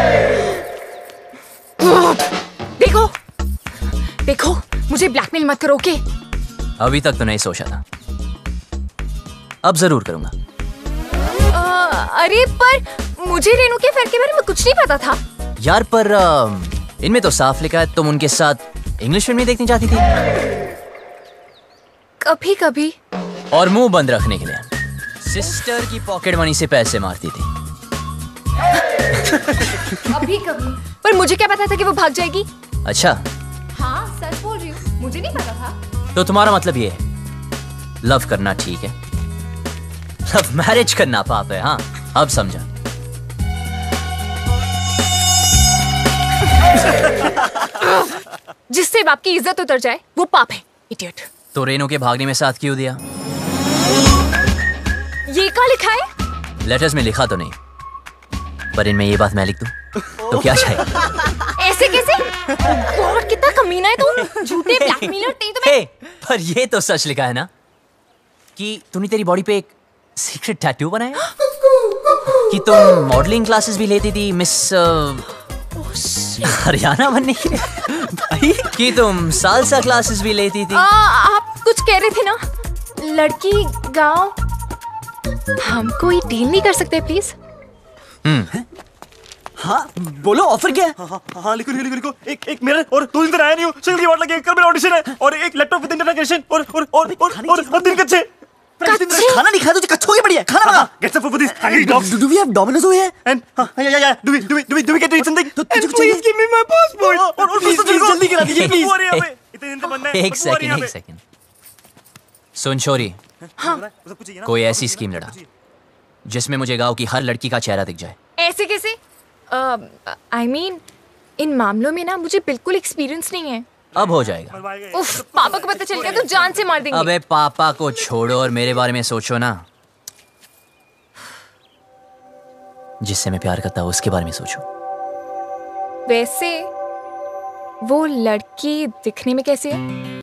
देखो देखो, मुझे ब्लैकमेल मत करो, ओके? अभी तक तो नहीं सोचा था, अब जरूर करूंगा। आ, अरे पर मुझे रेनू के अफेयर के बारे में कुछ नहीं पता था यार। पर आ, इनमें तो साफ लिखा है तुम उनके साथ इंग्लिश फिल्में देखनी चाहती थी। कभी कभी। और मुंह बंद रखने के लिए सिस्टर की पॉकेट मनी से पैसे मारती थी। कभी कभी। पर मुझे क्या पता था कि वो भाग जाएगी? अच्छा, हाँ सच बोल रही हूँ, मुझे नहीं पता था। तो तुम्हारा मतलब ये है लव करना ठीक है, लव मैरिज करना पाप है। हाँ अब समझा। जिससे बाप की इज्जत उतर जाए वो पाप है, इडियट। तो रेनू के भागने में साथ क्यों दिया? ये क्या लिखा है? लेटर्स में लिखा तो नहीं, पर इनमें ये बात मैं लिख दूं तो क्या चाहिए? ऐसे कैसे? गॉड कितना कमीना है तू, झूठे ब्लैकमेलर। तेरी तो मैं। पर ये तो सच लिखा है ना कि तूने तेरी बॉडी पे एक सीक्रेट टैटू बनाया, कि तुम मॉडलिंग क्लासेस भी लेती थी मिस हरियाणा बनने के लिए, भाई कि तुम सालसा क्लासेस भी लेती थी। आ, आप कुछ कह रहे थे ना? लड़की गांव। हम कोई डील नहीं कर सकते प्लीज? हम्म हाँ बोलो ऑफर क्या है? हाँ हाँ हाँ लिखो लिखो लिखो एक एक मेरा और दो दिन तक आया नहीं हूँ सिंगल की वाट लगी कल मेरा ऑडिशन है और एक लैपटॉप विद इंटरनेट कनेक्शन और और और और और दिन कच्चे खाना नहीं खाया तुझे कच्चों की बढ़िया खाना बना get some food for this hungry dogs do we have Domino's over here and हां yeah yeah do we do we do we do we get to eat something तो तुझे चाहिए गिव मी माय पासपोर्ट और और please जल्दी करा दीजिए please इतने दिन तक बनना है एक सेकंड एक सेकंड सुन शोरी हाँ कोई ऐसी स्कीम लड़ा जिसमें मुझे गांव की हर लड़की का चेहरा दिख जाए। ऐसे कैसे? आई मीन इन मामलों में ना मुझे बिल्कुल एक्सपीरियंस नहीं है। अब हो जाएगा। उफ, पापा को पता चल गया तो जान से मार देंगे। अबे पापा को छोड़ो और मेरे बारे में सोचो ना। जिससे मैं प्यार करता हूँ उसके बारे में सोचो। वैसे वो लड़की दिखने में कैसी है?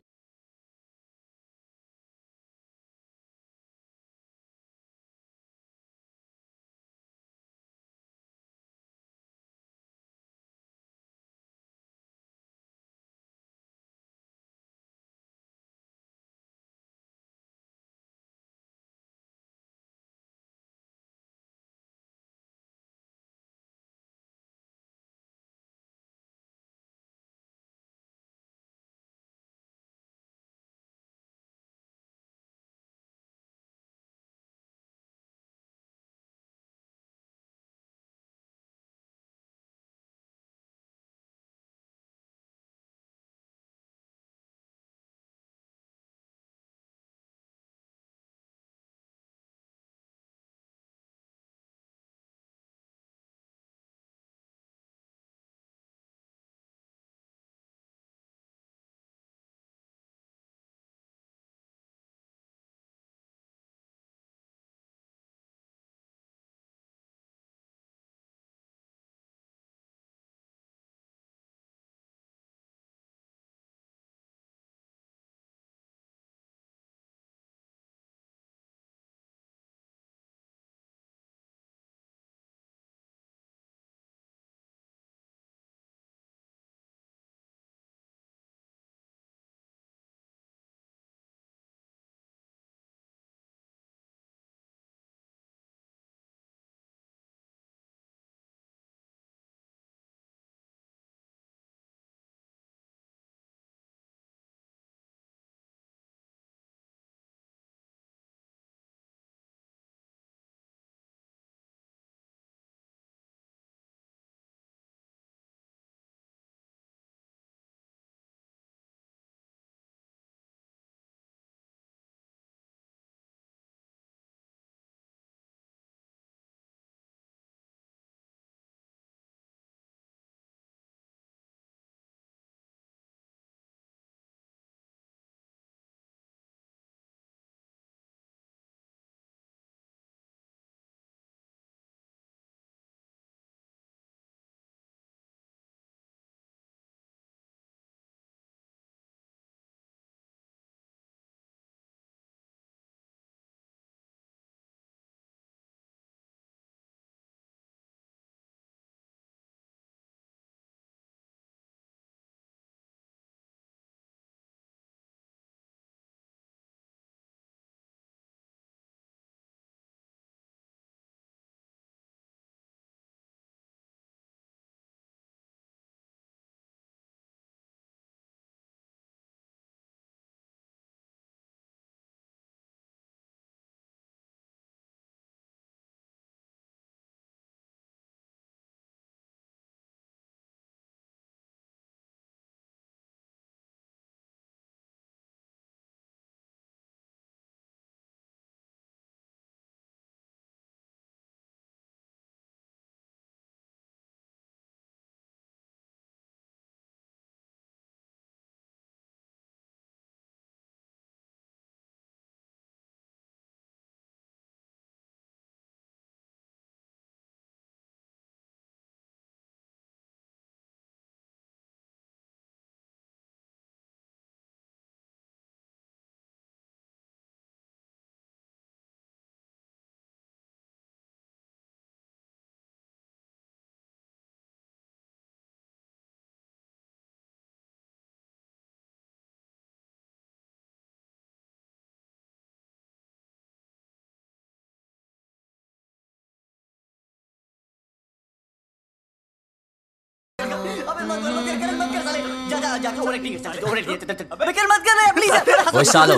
वो सालो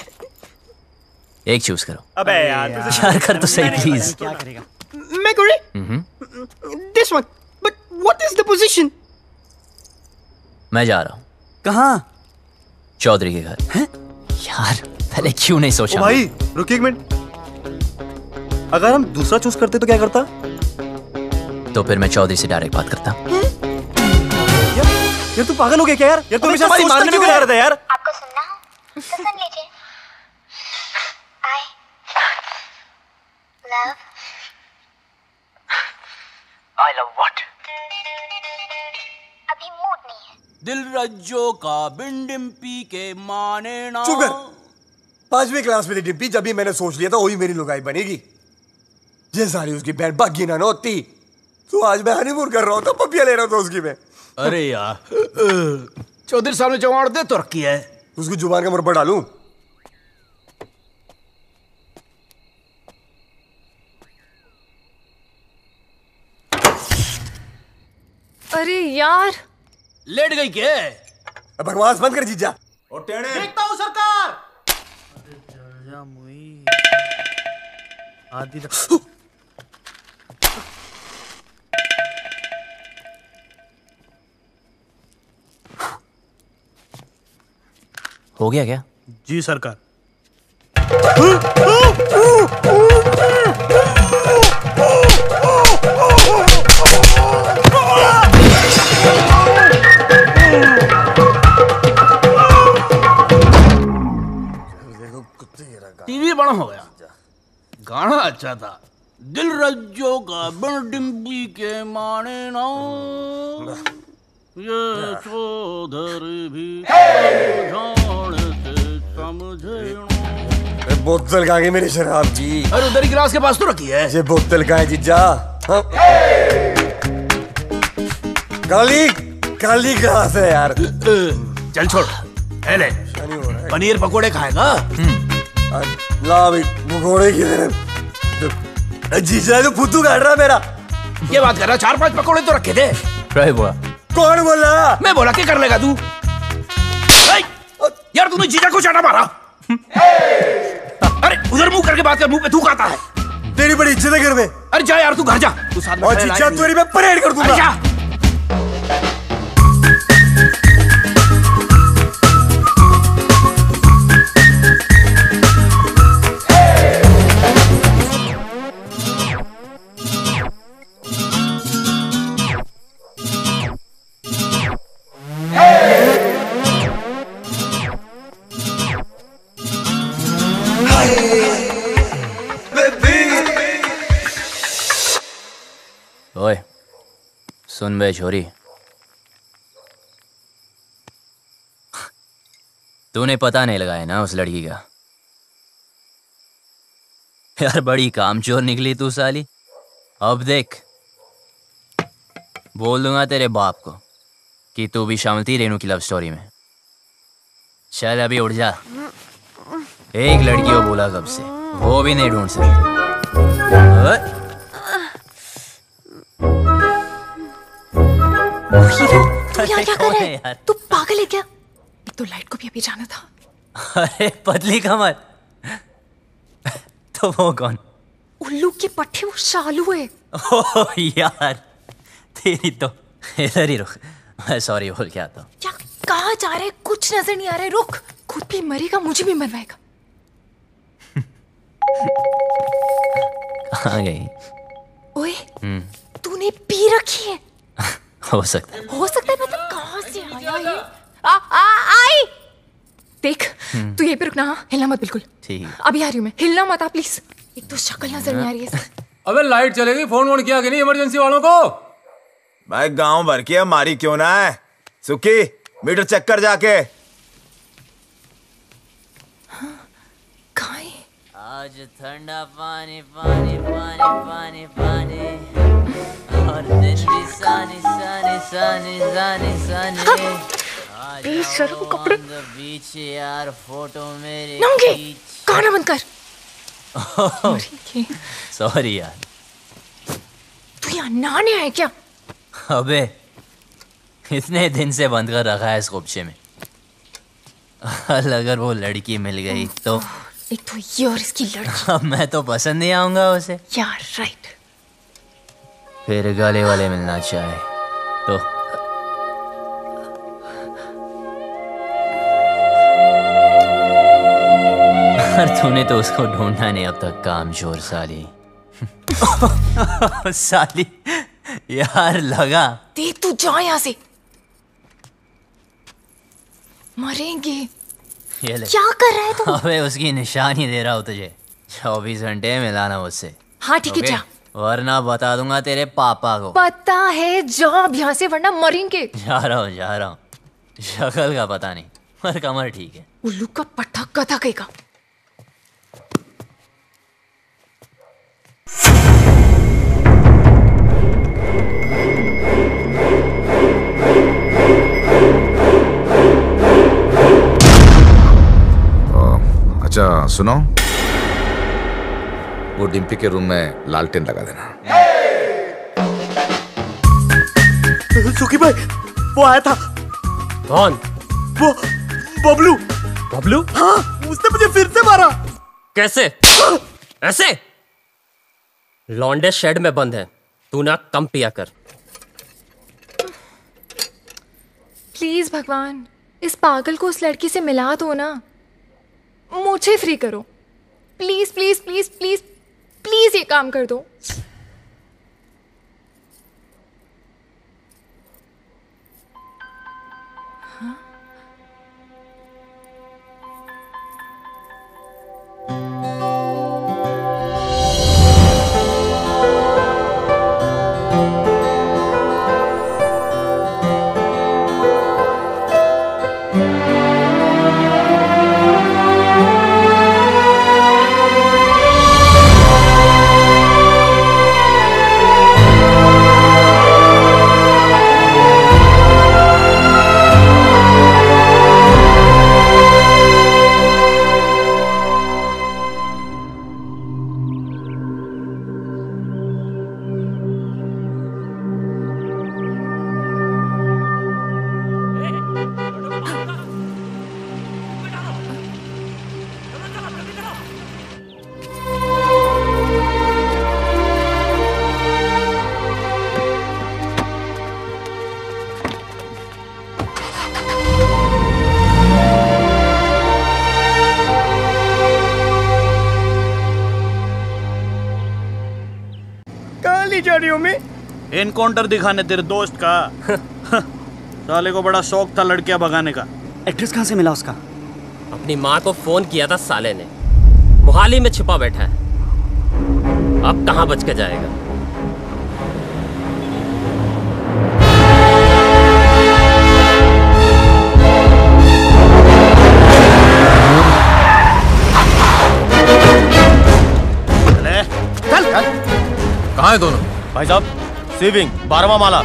एक चूज करो। अबे यार यार कर तो सही प्लीज। क्या करेगा? मैं करूँ? This one. But what is the position? मैं जा रहा हूँ। कहाँ? चौधरी के घर। हैं? यार पहले क्यों नहीं सोचा? ओ भाई रुकिए एक मिनट। अगर हम दूसरा चूज करते तो क्या करता? तो फिर मैं चौधरी से डायरेक्ट बात करता। यार तू पागल हो गया क्या यार? यार तू हमेशा हमारी मारने में क्यों लगा रहता है यार? आपको सुनना हो तो सुन लीजिए। I love I love what? अभी मूड नहीं है। दिल रज्जो का बिन डिम्पी के माने ना। चुप कर। पांचवी क्लास में थी डिम्पी जब भी मैंने सोच लिया था वही मेरी लुगाई बनेगी। ये सारी उसकी बहन बागी ना होती तो आज मैं हनीमून कर रहा हूँ तो पपिया ले रहा था उसकी मैं। अरे यार चौधरी साहब ने जवान दे तो रखी है। उसकी जुबान का मुरब्बा डालूं? अरे यार लेट गई क्या? बकवास बंद कर जीजा। देखता हूँ सरकार। आदि हो गया क्या? जी सरकार। टीवी बड़ा हो गया। गाना अच्छा था। दिल रज्जो का बिन डिम्पी के माने ना। ये चौधरी भी बोतल कहाँ गई मेरी शराब की? अरे उधर गिलास के पास तो रखी है। ये बोतल कहाँ है जीजा? हाँ? काली काली कहाँ से यार? चल छोड़। ले पनीर पकोड़े खाएगा? ला भाई पकोड़े की तरह। जीजा तो फुद्दू काट रहा मेरा। ये बात कर रहा? चार पांच पकोड़े तो रखे थे। बोला कौन बोला? मैं बोला क्या कर लेगा तू? यार तूने जीजा को चाटा मारा। अरे उधर मुंह करके बात कर, मुंह पे थूक आता है। तेरी बड़ी इज्जत है घर में। अरे जा यार तू घर जा। तू साथ में और जीजा तेरी मैं परेड कर दूंगा। जा। ओए सुन बे छोरी, तूने पता नहीं लगाया ना उस लड़की का? यार बड़ी कामचोर निकली तू साली। अब देख बोल दूंगा तेरे बाप को कि तू भी शामिल थी रेनू की लव स्टोरी में। चल अभी उठ जा। एक लड़की को बोला कब से, वो भी नहीं ढूंढ सकती। तू यहाँ क्या कर रहा है? तू पागल है क्या? एक तो लाइट को भी अभी जाना था। अरे पतली कमर। तो वो कौन? उल्लू के पट्टे, वो शालू है। ओह यार तेरी तो। इधर ही रुक, मैं सॉरी बोल के आता हूँ। क्या कहाँ जा रहे? कुछ नजर नहीं आ रहा है। रुक, खुद भी मरेगा मुझे भी मरवाएगा। कहाँ गई? ओए तूने पी रखी है। हो सकता है। हो सकता है मतलब कहाँ से आया ये? आ, आ, आई देख तू यहीं पे रुकना। हाँ हिलना मत बिल्कुल। ठीक। अभी आ रही हूँ मैं, हिलना मत प्लीज। एक तो शक्ल नजर नहीं आ रही है। अबे लाइट चलेगी, फोन वोन किया कि नहीं इमरजेंसी वालों को? भाई गांव भर की हमारी क्यों ना है। सुखी मीटर चेक कर जाके। आज ठंडा पानी पानी पानी पानी पानी और दिन भी सानी सानी सानी सानी सानी। बेशर्म कपड़े। बीच यार फोटो मेरे नंगे गाना बंद कर। सॉरी यार। तू यहाँ नहाने आया क्या? अबे इतने दिन से बंद कर रखा है इस खुबचे में। अगर वो लड़की मिल गई तो एक तो ये और इसकी लड़की। अब मैं तो पसंद नहीं आऊंगा उसे। यार राइट। फिर गले वाले मिलना चाहे तो तूने तो उसको ढूंढा नहीं अब तक, कामचोर साली। साली यार लगा। देख तू जा यहाँ से, मरेंगे। ये ले। क्या कर रहा है तू? अबे उसकी निशानी दे रहा हूँ तुझे, चौबीस घंटे मिलाना मुझसे। हाँ ठीक है ओके? जा। वरना बता दूंगा तेरे पापा को। पता है, जा अब यहाँ से वरना मरेंगे। जा रहा हूँ जा रहा हूँ, शक्ल का पता नहीं पर कमर ठीक है। उल्लू का पट्टा कथा कहेगा। अच्छा सुनो, वो डिम्पी के रूम में लालटेन लगा देना। सुखी भाई, वो आया था। कौन? वो बबलू। बबलू? हाँ, उसने मुझे फिर से मारा। कैसे? ऐसे? लौंडे शेड में बंद है, तू ना कम पिया कर। प्लीज भगवान, इस पागल को उस लड़की से मिला दो ना, मुझे फ्री करो। Please please please please please ये काम कर दो। हाँ? एनकाउंटर दिखाने तेरे दोस्त का। साले को बड़ा शौक था लड़कियां भगाने का। एड्रेस कहाँ से मिला उसका? अपनी माँ को फोन किया था साले ने, मोहाली में छिपा बैठा है। अब कहाँ बच के जाएगा? चल चल। कहाँ है दोनों? भाई साहब, सेविंग बारहवां माला।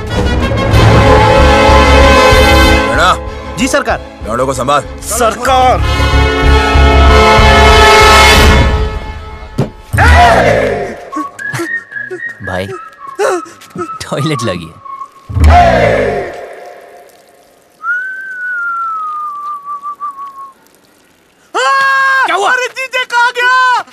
जी सरकार। लौंडों को संभाल। सरकार। भाई टॉयलेट लगी है। क्या हुआ? अरे जीजे कहाँ गया?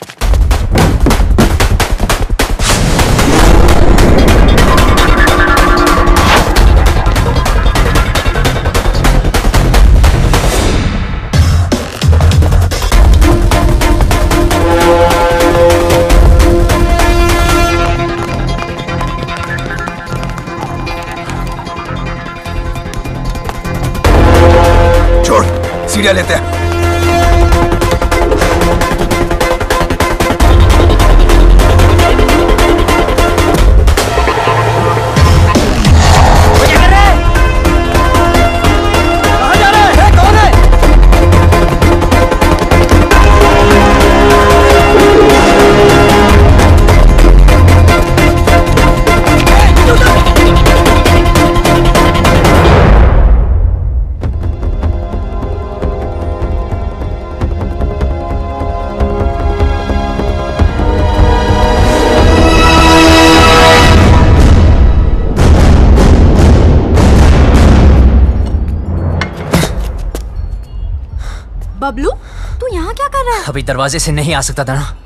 सीढ़ियां लेते हैं। कहाँ जा रहे हैं? कौन है? बबलू तू यहाँ क्या कर रहा है? अभी दरवाजे से नहीं आ सकता था ना।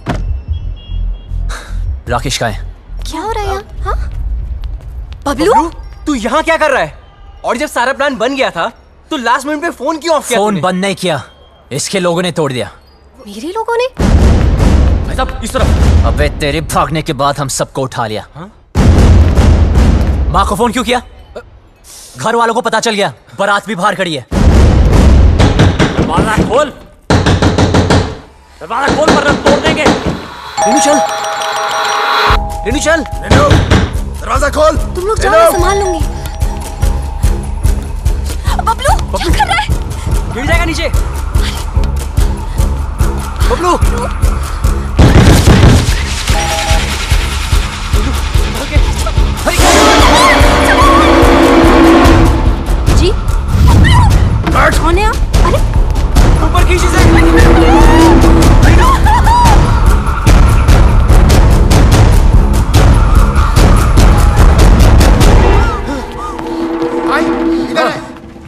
राकेश का है? क्या हो रहा है यहाँ? हाँ? बबलू तू यहाँ क्या कर रहा है? और जब सारा प्लान बन गया था तो लास्ट मिनट पे फोन क्यों ऑफ किया? फोन बंद नहीं किया, इसके लोगों ने तोड़ दिया। मेरे लोगों ने? भाई साहब इस तरफ। अबे तेरे भागने के बाद हम सबको उठा लिया। हाँ? माँ को फोन क्यों किया? घर वालों को पता चल गया, बारात भी बाहर खड़ी है। दरवाजा खोल, दरवाजा खोल वरना तोड़ देंगे। रेनू चल, रेनू चल, रेनू दरवाजा खोल। तुम लोग जाओ, संभाल लूंगी। बबलू क्या कर रहा है? गिर जाएगा नीचे। बबलू जी कौन है आप? अरे ऊपर खींची से। आई इधर है।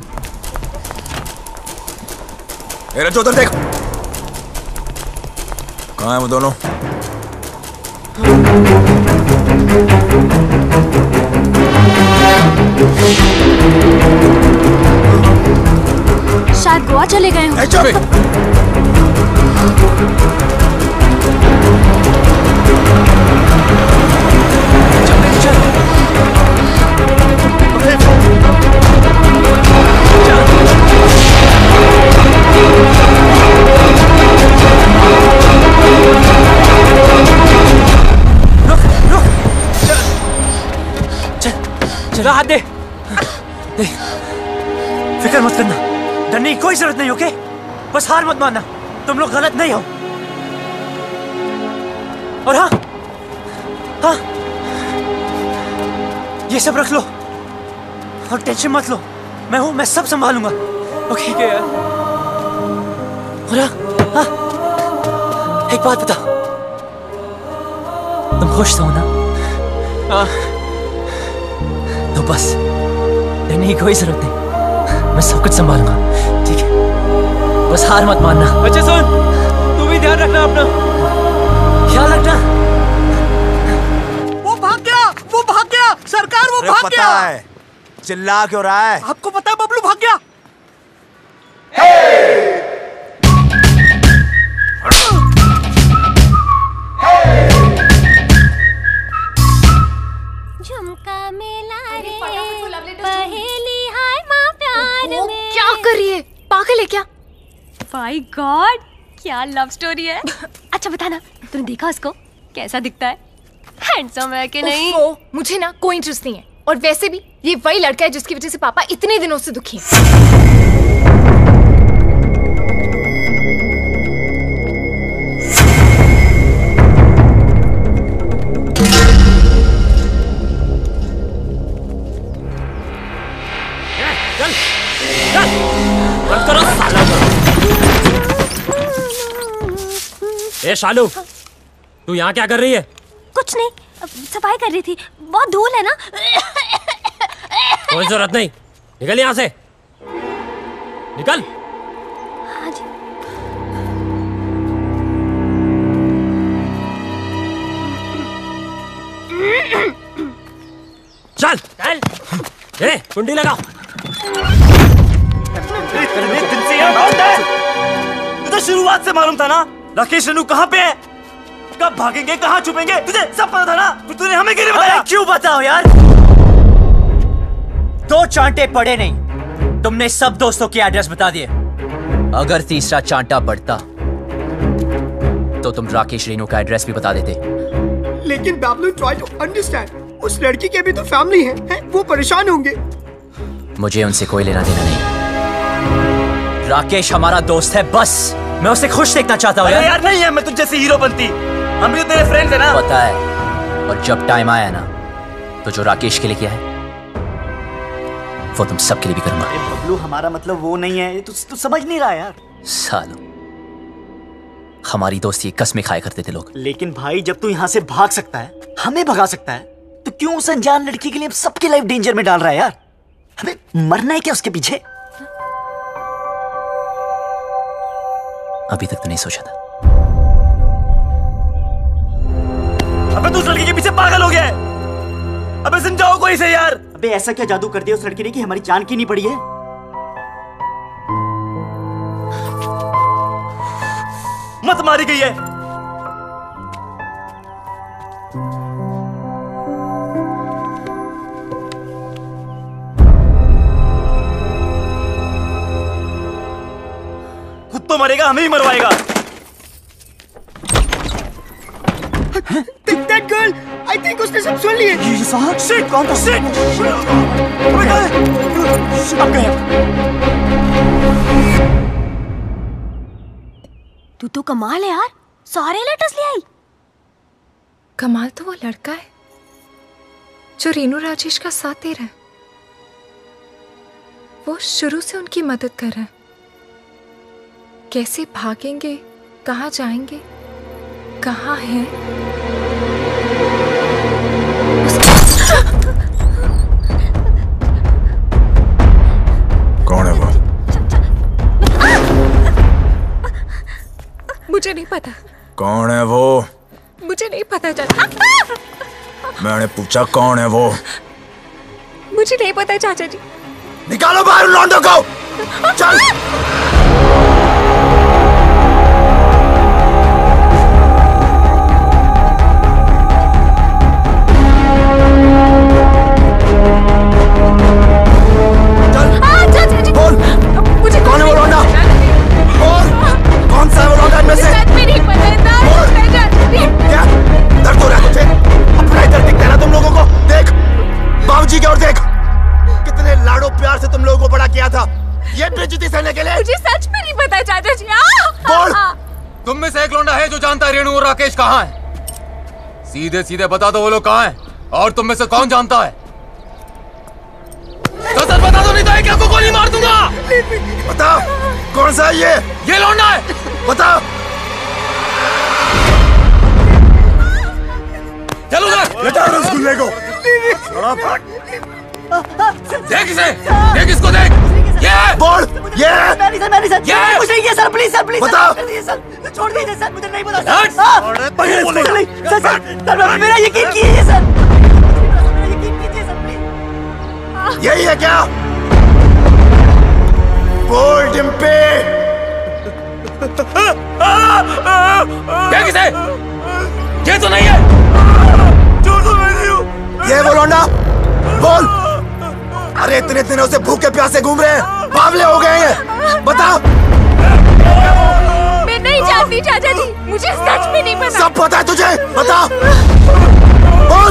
मेरा जो उधर देख। कहाँ है वो दोनों? शायद गोवा चले गए हों। चला हाथ दे। फिक्र मत करना, डरने की कोई जरूरत नहीं, ओके? बस हार मत मानना, तुम लोग गलत नहीं हो। और हाँ हाँ ये सब रख लो और टेंशन मत लो, मैं हूं, मैं सब संभालूंगा, ओके? ठीक है यार। और हाँ हाँ एक बात बता, तुम खुश हो ना? हाँ तो बस डरने की कोई जरूरत नहीं, मैं सब कुछ संभालूंगा, ठीक है? बस हार मत मानना। अच्छा सुन, तू भी ध्यान रखना अपना, ख्याल रखना। वो भाग गया, वो भाग गया, सरकार वो भाग गया। पता है, चिल्ला क्यों रहा है? आपको पता है बबलू भाग गया। झुमका मेला रे पहेली हाय माँ प्यार में। क्या कर रही है? पागल है क्या? माय गॉड क्या लव स्टोरी है। अच्छा बताना, तूने देखा उसको? कैसा दिखता है? हैंडसम है कि नहीं? ओफो, मुझे ना कोई इंटरेस्ट नहीं है, और वैसे भी ये वही लड़का है जिसकी वजह से पापा इतने दिनों से दुखी हैं। ए शालू, तू यहाँ क्या कर रही है? कुछ नहीं, सफाई कर रही थी, बहुत धूल है ना। कोई जरूरत नहीं, निकल यहाँ से, निकल। हाँ जी। चल चल, ए कुंडी लगाओ। इतने दिन से यहाँ ढूंढ रहा है। तुझे शुरुआत से मालूम था ना राकेश रेनू कहाँ पे है, कब भागेंगे, कहाँ छुपेंगे, तुझे सब पता था ना, फिर तूने हमें क्यों नहीं बताया? क्यों बताओ यार, दो चांटे पड़े नहीं, तुमने सब दोस्तों के एड्रेस बता दिए। अगर तीसरा चांटा पड़ता तो तुम राकेश रेनू का एड्रेस भी बता देते। लेकिन बबलू ट्राई टू अंडरस्टैंड, उस लड़की के भी तो फैमिली है, है? वो परेशान होंगे। मुझे उनसे कोई लेना देना नहीं, राकेश हमारा दोस्त है, बस मैं उसे खुश देखना चाहता हूँ। यार।, यार नहीं है, मैं तुझ जैसी हीरो बनती, हम भी तो तेरे फ्रेंड्स हैं ना। पता है, और जब टाइम आया ना तो जो राकेश के लिए किया है वो तुम सबके लिए भी करूंगा। बबलू हमारा मतलब वो नहीं है, तू तू समझ नहीं रहा यार। सालों, हमारी दोस्ती कसमें खाया करते थे लोग। लेकिन भाई जब तू यहाँ से भाग सकता है, हमें भगा सकता है, तो क्यों उस अनजान लड़की के लिए सबकी लाइफ डेंजर में डाल रहा है यार? हमें मरना है क्या उसके पीछे? अभी तक तो नहीं सोचा था। अबे तू उस लड़की के पीछे पागल हो गया है। अबे समझाओ कोई से यार। अबे ऐसा क्या जादू कर दिया उस लड़की ने कि हमारी जान की नहीं पड़ी है? मत मारी गई है। खुद तो मरेगा, हमें ही मरवाएगा। That girl, I think उसने सब सुन लिए। ये साहब, shit, कौन था? Shit, अबे कहाँ है? अब गए। तू तो कमाल है यार, सारे लेटर्स ले आई। कमाल तो वो लड़का है जो रेनू राजेश का साथ दे रहा है। वो शुरू से उनकी मदद कर रहा है। कैसे भागेंगे, कहाँ जाएंगे, कहाँ हैं? कौन है वो? मुझे नहीं पता। कौन है वो? मुझे नहीं पता चाचा। मैंने पूछा कौन है वो? मुझे नहीं पता चाचा जी। निकालो बाहर लौंडों को। चल। बोल, कौन है वो लौंडा? बोल, कौन सा है वो लौंडा इनमें से? बोल, क्या दर्द हो रहा है तुझे? अपना ही दर्द दिखता है ना तुम लोगों को? देख, बाबूजी की ओर देख, कितने लाडो प्यार से तुम लोगों को बड़ा किया था, ये बेइज्जती सहने के लिए? मुझे सच में नहीं पता चाचा जी। बोल, तुम में से एक लौंडा है जो जानता है रेणु और राकेश कहाँ है? सीधे सीधे बता दो वो लोग कहाँ हैं, और तुम में से कौन जानता है? तो सर बता दो, नहीं तो एक को गोली मार दूंगा। बता, कौन सा है ये? ये लौंडा है। बता। चलो उधर। बेटा रसगुल्ले को। देख इसे, देख इसको देख। ये बोल, ये मैंने सर, मैंने सर, ये कुछ नहीं किया सर, प्लीज सर, प्लीज बता। सर, सर, छोड़ दीजिए सर, मुझे नहीं पता सर। हट। हाँ, सर, सर, सर, सर, मेरा यकीन कीजिए सर, मेरा यकीन कीजिए सर, प्लीज। यही है क्या? बोल डिम्पी। देख इसे, ये तो नहीं है। ये वो लौंडा? बोल। अरे इतने दिनों से भूखे प्यासे घूम रहे हैं, बावले हो गए हैं, बता। मैं नहीं जानती चाचा जी, मुझे सच में नहीं पता। सब पता है तुझे, बता। बोल।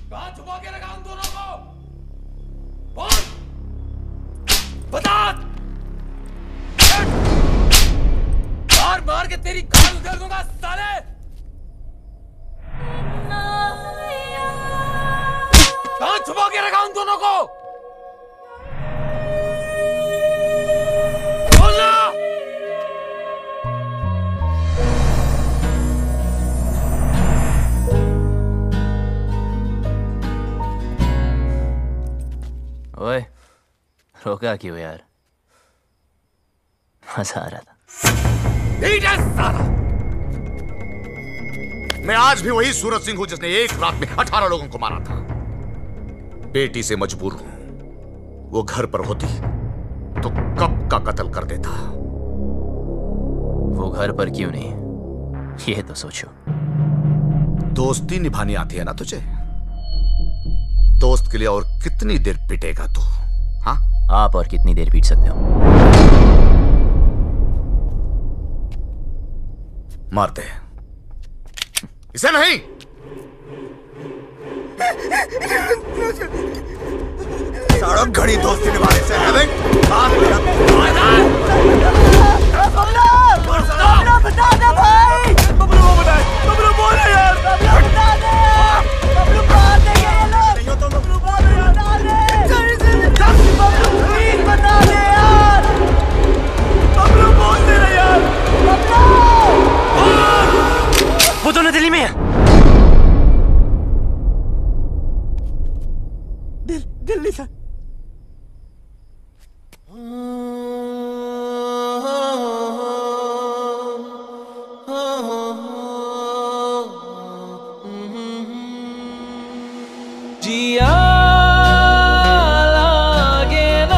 कहां छुपा के रखा उन दोनों को? बोल! बता! मार मार के तेरी गाल उधेड़ दूंगा साले! कहां छुपा के रखा उन दोनों को? बोलना! ओए, रोका क्यों यार? मजा आ रहा था। मैं आज भी वही सूरज सिंह हूं जिसने एक रात में अठारह लोगों को मारा था। बेटी से मजबूर हूं। वो घर पर होती तो कब का कत्ल कर देता। वो घर पर क्यों नहीं, ये तो सोचो। दोस्ती निभानी आती है ना तुझे? दोस्त के लिए और कितनी देर पिटेगा तू? हाँ, आप और कितनी देर पीट सकते हो? मार दे इसे। नहीं, सारा घड़ी दोस्ती निभाने से है बे। बता दे भाई। बबलू वो बताए, बबलू बोल यार। बबलू बता दे। बबलू मार देंगे ये लोग। नहीं हो तो बबलू बोल यार। बता दे। बबलू प्लीज बता दे यार। बबलू बोल दे ना यार। बबलू। वो दोनों दिल्ली में है। दिल, दिल्ली से। जिया लागे ना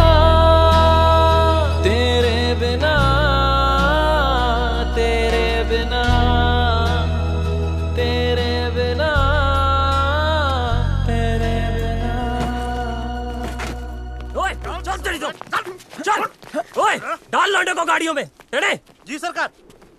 तेरे बिना, तेरे बिना, तेरे बिना, तेरे बिना। ओए चल तेरी तो चल चल। ओए डाल लौंडे को गाड़ियों में। टेढ़े। जी सरकार।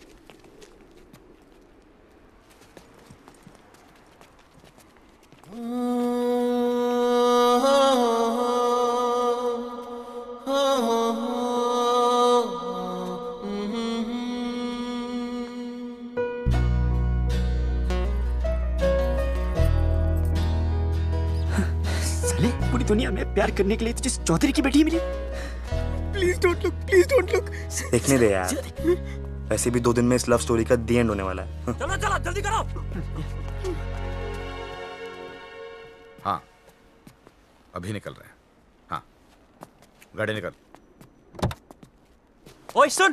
साले पूरी दुनिया में प्यार करने के लिए तुझे चौधरी की बेटी मिली। Please don't look, please don't look. देखने दे यार, वैसे भी दो दिन में इस लव स्टोरी का दी एंड होने वाला है। चलो चलो जल्दी करो। हाँ, अभी निकल रहे हैं। हाँ, गाड़ी निकल। ओए सुन,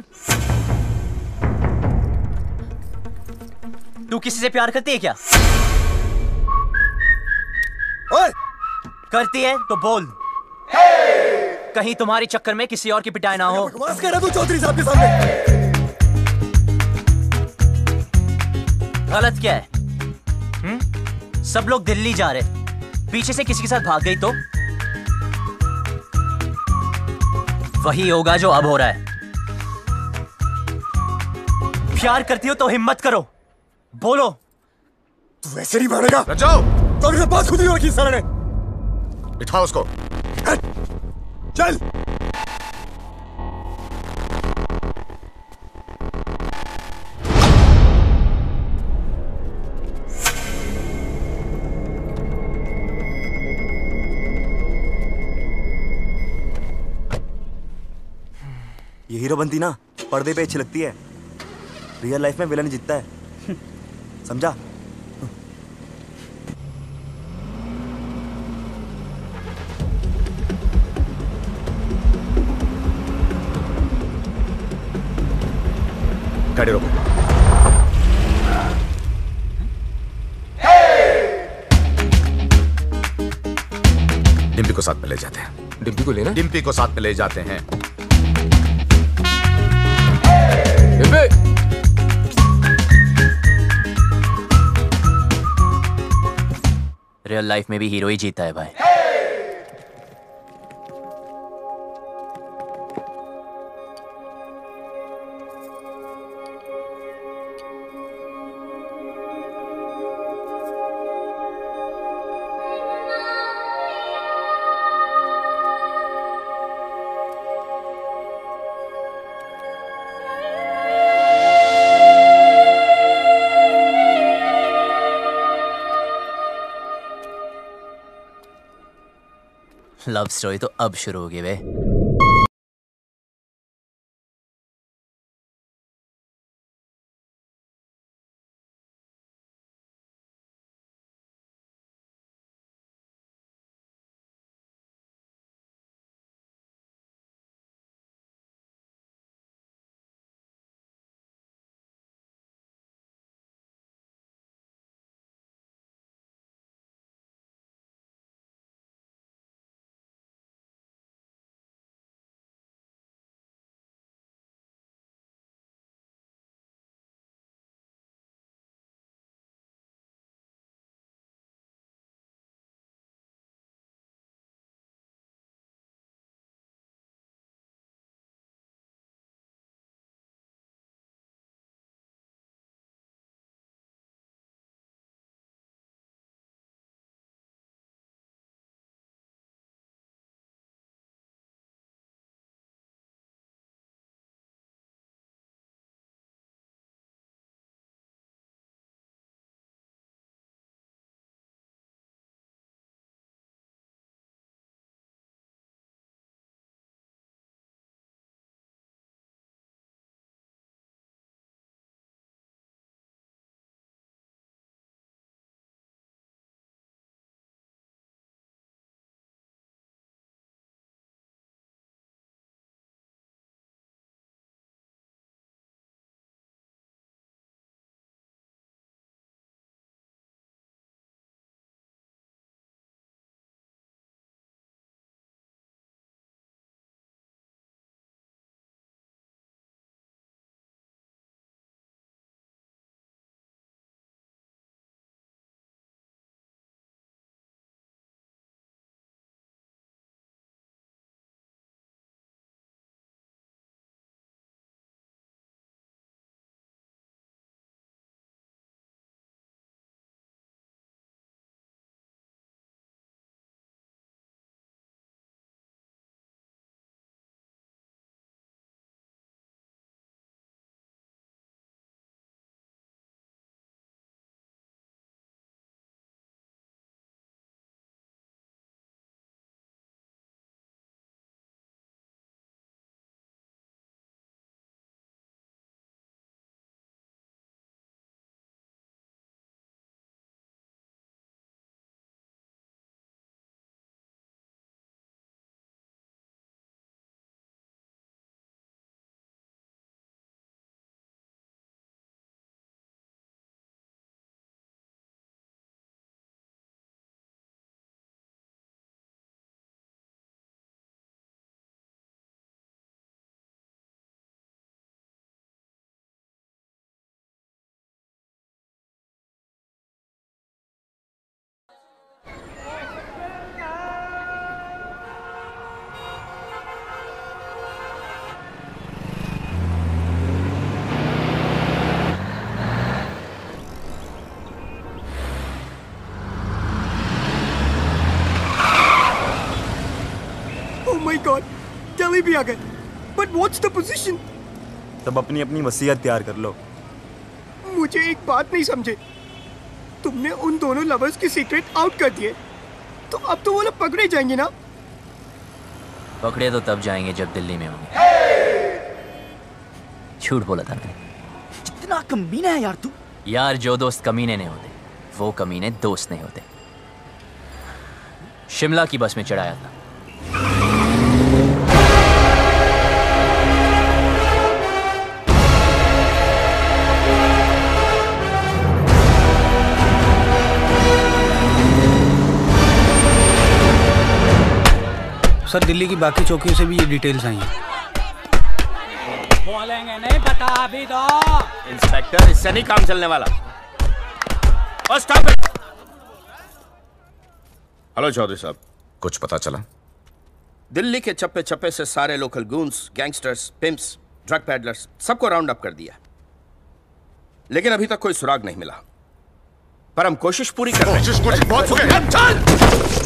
तू किसी से प्यार करती है क्या? ओए! करती है तो बोल। कहीं तुम्हारी चक्कर में किसी और की पिटाई ना हो। बकवास कर रहा तू चौधरी साहब के सामने। गलत क्या है? हुँ? सब लोग दिल्ली जा रहे, पीछे से किसी के साथ भाग गई तो वही होगा जो अब हो रहा है। प्यार करती हो तो हिम्मत करो, बोलो। तू वैसे नहीं मानेगा। जाओ। तो अगर बात खुद ही रखी सारे ने। बिठाओ उसको। चल। ये हीरो बनती ना पर्दे पे अच्छी लगती है, रियल लाइफ में विलन जीतता है। समझा? गाड़ी रोको। डिम्पी को साथ में ले जाते हैं। डिम्पी को लेना? डिम्पी को साथ में ले जाते हैं। डिम्पी! रियल लाइफ में भी हीरो ही जीता है भाई। लव स्टोरी तो अब शुरू होगी बे। my God, दिल्ली भी आ गए। But what's the position? तब अपनी अपनी वसीयत तैयार कर लो। मुझे एक बात नहीं समझे, तुमने उन दोनों लवर्स की सीक्रेट आउट कर दिए, तो अब तो वो लोग पकड़े जाएंगे ना? पकड़े तो तब जाएंगे जब दिल्ली में होंगे। झूठ बोला था मैंने। कितना कमीना है यार तू। यार जो दोस्त कमीने नहीं होते वो कमीने दोस्त नहीं होते। शिमला की बस में चढ़ाया था। सर दिल्ली की बाकी चौकियों से भी ये डिटेल्स आई हैं। बोलेंगे नहीं, बता भी दो। इंस्पेक्टर, इससे नहीं काम चलने वाला। और स्टॉप इट। हेलो चौधरी साहब, कुछ पता चला? दिल्ली के चप्पे चप्पे से सारे local goons, gangsters, pimps, drug peddlers सबको राउंड अप कर दिया, लेकिन अभी तक कोई सुराग नहीं मिला। पर हम कोशिश पूरी कर रहे हैं। कोशिश बहुत हो गई। चल!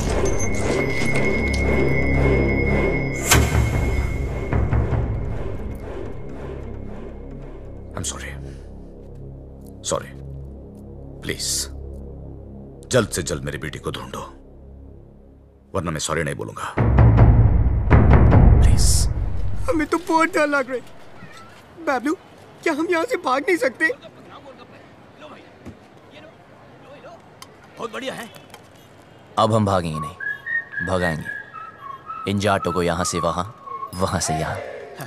I'm sorry. Sorry. प्लीज जल्द से जल्द मेरी बेटी को ढूंढो। वरना मैं सॉरी नहीं बोलूंगा। हमें तो बहुत डर लग रहा है। बाबलू, क्या हम यहाँ से भाग नहीं सकते? बहुत बढ़िया है। अब हम भागेंगे नहीं, भगाएंगे इन जाटों को यहाँ से वहाँ, वहाँ से यहाँ।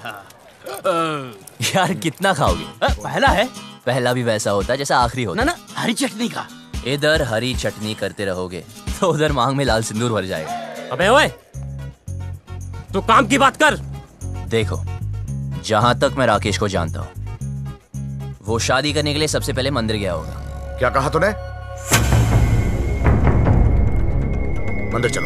यार कितना खाओगे? पहला है। पहला भी वैसा होता है जैसा आखिरी होता। ना ना, हरी चटनी का। इधर हरी चटनी करते रहोगे तो उधर मांग में लाल सिंदूर भर जाएगा। अबे ओए, तू काम की बात कर। देखो, जहां तक मैं राकेश को जानता हूं, वो शादी करने के लिए सबसे पहले मंदिर गया होगा। क्या कहा तूने? मंदिर चलो।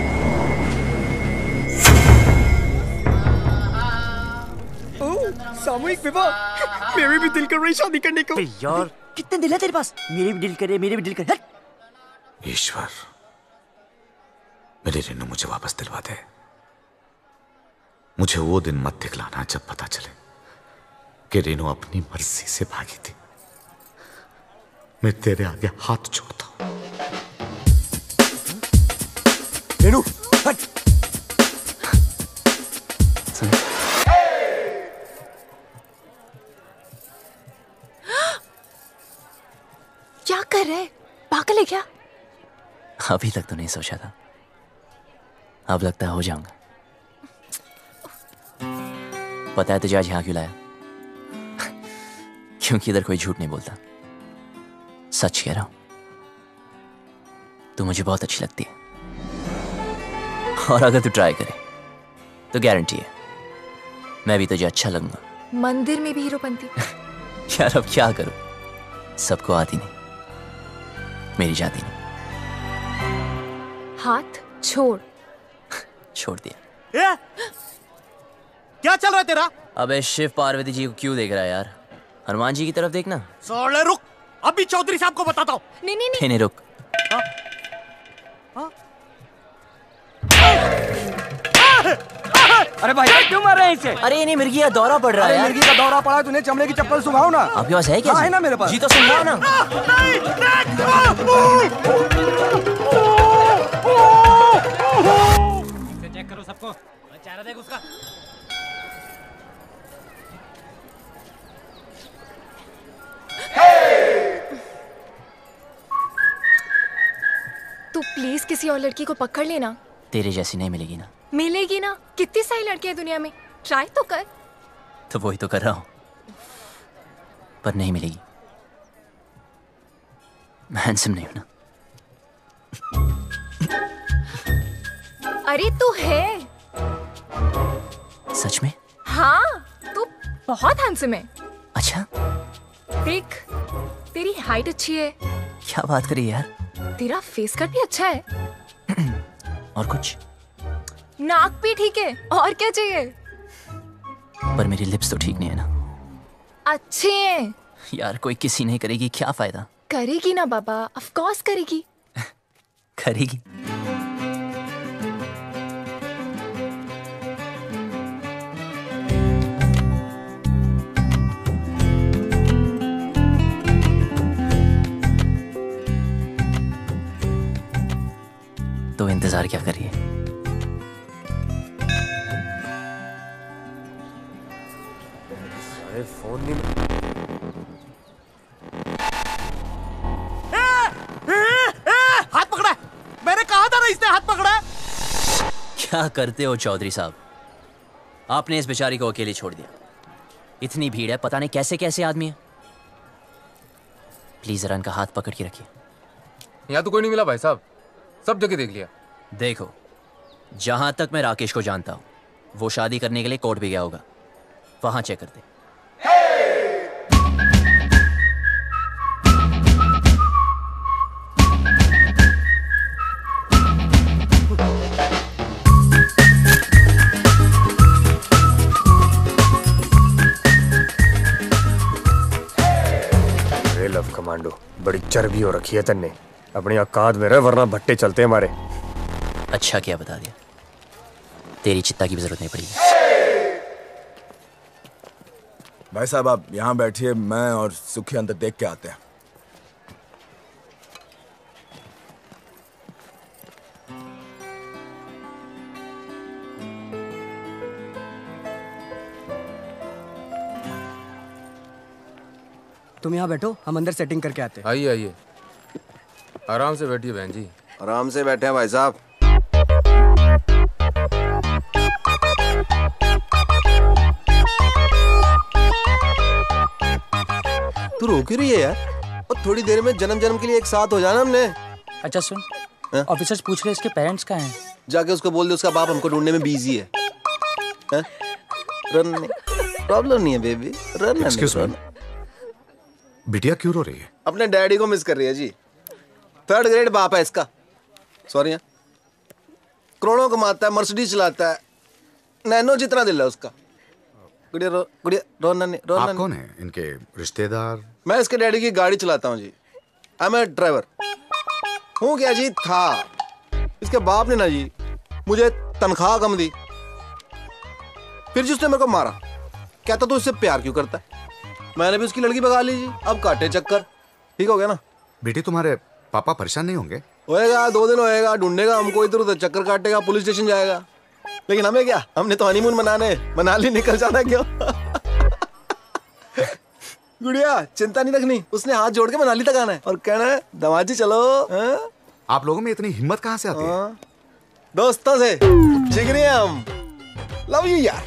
सामूहिक विवाह, मेरे भी दिल कर रही शादी करने को। यार कितने दिल है तेरे पास? मेरे भी दिल करे, मेरे भी दिल करे। ईश्वर, मेरी रेनू मुझे वापस दिलवा दे। मुझे वो दिन मत दिखलाना जब पता चले कि रेनू अपनी मर्जी से भागी थी। मैं तेरे आगे हाथ जोड़ता हूं। रेनू, हट। क्या कर रहे? पागल है क्या? अभी तक तो नहीं सोचा था, अब लगता है हो जाऊंगा। पता है तुझे आज यहाँ क्यों लाया? क्योंकि इधर कोई झूठ नहीं बोलता, सच कह रहा हूं। तू मुझे बहुत अच्छी लगती है, और अगर तू ट्राई करे तो गारंटी है मैं भी तुझे अच्छा लगूंगा। मंदिर में भी हीरो बनती। यार अब क्या करूं, सबको आती नहीं, मेरी जाती नहीं। हाथ छोड़। छोड़ दिया। ए? क्या चल रहा है तेरा? अबे शिव पार्वती जी को क्यों देख रहा है यार? हनुमान जी की तरफ देखना। साले रुक, अभी चौधरी साहब को बताता हूँ। नहीं नहीं नहीं नहीं रुक। हाँ? हाँ? अरे भाई क्यों मार रहे हैं इसे? अरे नहीं, मिर्गी का दौरा पड़ रहा है यार। मिर्गी का दौरा पड़ा है, तूने चमड़े की चप्पल सुखाओ ना। आपके पास है क्या? हाँ, है ना मेरे पास। जी तो सुनवाओ ना। चेक करो सबको, चेहरा देख उसका। तू प्लीज किसी और लड़की को पकड़ लेना। तेरे जैसी नहीं मिलेगी ना। मिलेगी ना, कितनी सारी लड़कियां दुनिया में, ट्राई तो कर। तो वही तो कर रहा हूं, पर नहीं मिलेगी। मैं हैंडसम नहीं हूं ना। अरे तू है। सच में? हाँ, तू बहुत हैंडसम है। अच्छा, देख, तेरी हाइट अच्छी है। क्या बात करी यार? तेरा फेस कट भी अच्छा है। और कुछ? नाक भी ठीक है, और क्या चाहिए? पर मेरी लिप्स तो ठीक नहीं है ना। अच्छे हैं। यार कोई किसी नहीं करेगी, क्या फायदा? करेगी ना बाबा, ऑफ कोर्स करेगी। करेगी। तो इंतजार क्या करिए? अरे फोन नहीं। हाथ पकड़ा है। मैंने कहा था ना इसने हाथ पकड़ा है। क्या करते हो चौधरी साहब? आपने इस बेचारी को अकेले छोड़ दिया। इतनी भीड़ है, पता नहीं कैसे कैसे आदमी है। प्लीज जरा इनका हाथ पकड़ के रखिए। यहाँ तो कोई नहीं मिला भाई साहब, सब जगह देख लिया। देखो, जहां तक मैं राकेश को जानता हूं, वो शादी करने के लिए कोर्ट भी गया होगा। वहां चेक करते। अरे लव कमांडो, बड़ी चर्बी हो रखी है तन्ने। अपनी औकात में रह, वरना भट्टे चलते हमारे। अच्छा क्या बता दिया, तेरी चित्ता की भी जरूरत नहीं पड़ेगी। भाई साहब आप यहाँ बैठिए, मैं और सुखी अंदर देख के आते हैं। तुम यहाँ बैठो, हम अंदर सेटिंग करके आते हैं। आइए आइए, आराम से बैठिए बहन जी। आराम से बैठे हैं भाई साहब। तू रो क्यों रही है यार? और थोड़ी देर में जन्म जन्म के लिए एक साथ हो जाना हमने। अच्छा सुन, ऑफिसर्स पूछ रहे इसके पेरेंट्स कहाँ हैं? जाके उसको बोल दे उसका बाप हमको ढूंढने में बिजी है। हैं? रन प्रॉब्लम नहीं है बेबी, रन एक्सक्यूज मी, बिटिया क्यों रो रही है? अपने डैडी को मिस कर रही है जी। थर्ड ग्रेड बाप है इसका। सॉरी, करोड़ों कमाता है, मर्सिडीज चलाता है, नैनो जितना दिल है उसका। गुड़िया रो, गुड़िया रो नन्ही, रो आप नन्ही। कौन है? इनके रिश्तेदार? मैं इसके डैडी की गाड़ी चलाता हूँ जी। I M A driver. हूँ क्या जी? था। इसके बाप ने ना जी मुझे तनख्वाह कम दी, फिर जी उसने मेरे को मारा। कहता तो इससे प्यार क्यों करता है? मैंने भी उसकी लड़की भगा ली जी। अब काटे चक्कर। ठीक हो गया ना? बेटी तुम्हारे पापा परेशान नहीं होंगे? होएगा, दो दिन होएगा, ढूंढेगा हमको, इधर उधर चक्कर काटेगा, पुलिस स्टेशन जाएगा। लेकिन हमें क्या, हमने तो हनीमून मनाने मनाली निकल जाना क्यों? गुड़िया चिंता नहीं रखनी, उसने हाथ जोड़ के मनाली तक आना है और कहना है दमाजी चलो। है? आप लोगों में इतनी हिम्मत कहाँ से आती है? दोस्तों से जिगरी हैं हम। लव यू यार।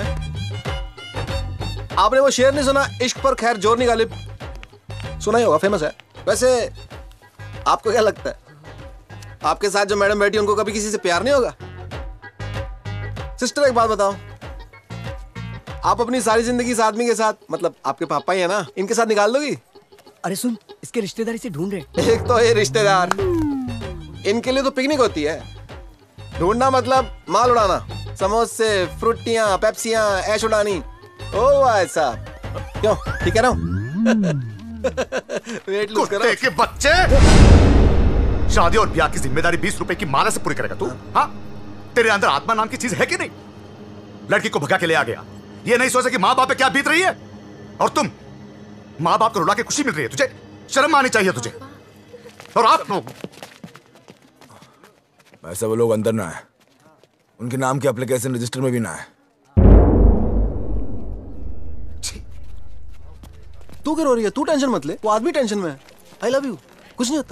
आपने वो शेर नहीं सुना, इश्क पर खैर जोर नहीं गालिब? सुना ही होगा, फेमस है। वैसे आपको क्या लगता है, आपके साथ जो मैडम बैठी उनको कभी किसी से प्यार नहीं होगा? सिस्टर एक बात बताओ, आप अपनी सारी जिंदगी इस आदमी के साथ, मतलब आपके पापा ही है ना, इनके साथ निकाल दोगी? अरे सुन, इसके रिश्तेदारी से ढूंढ रहे। एक तो ये रिश्तेदार, इनके लिए तो पिकनिक होती है। ढूंढना मतलब माल उड़ाना, समोसे, फ्रूटियां, पेप्सियां, ऐश उड़ानी। ओ भाई साहब, क्यों ठीक है ना? वेट लूज करो। कुत्ते के बच्चे! शादी और ब्याह की जिम्मेदारी बीस रुपए की माला से पूरी करेगा तू? हाँ? तेरे अंदर आत्मा नाम की चीज है कि नहीं? लड़की को भगा के ले आ गया, ये नहीं सोचा कि माँ बाप पे क्या बीत रही है। और तुम माँ बाप को रुला के खुशी मिल रही है तुझे? शर्म आनी चाहिए तुझे। और आप लोग ऐसा वो लोग अंदर ना है, उनके नाम के एप्लीकेशन रजिस्टर में भी ना है। तू क्या रो रही है? तू टेंशन मत ले, वो आदमी टेंशन में है। आई लव यू, कुछ नहीं होता।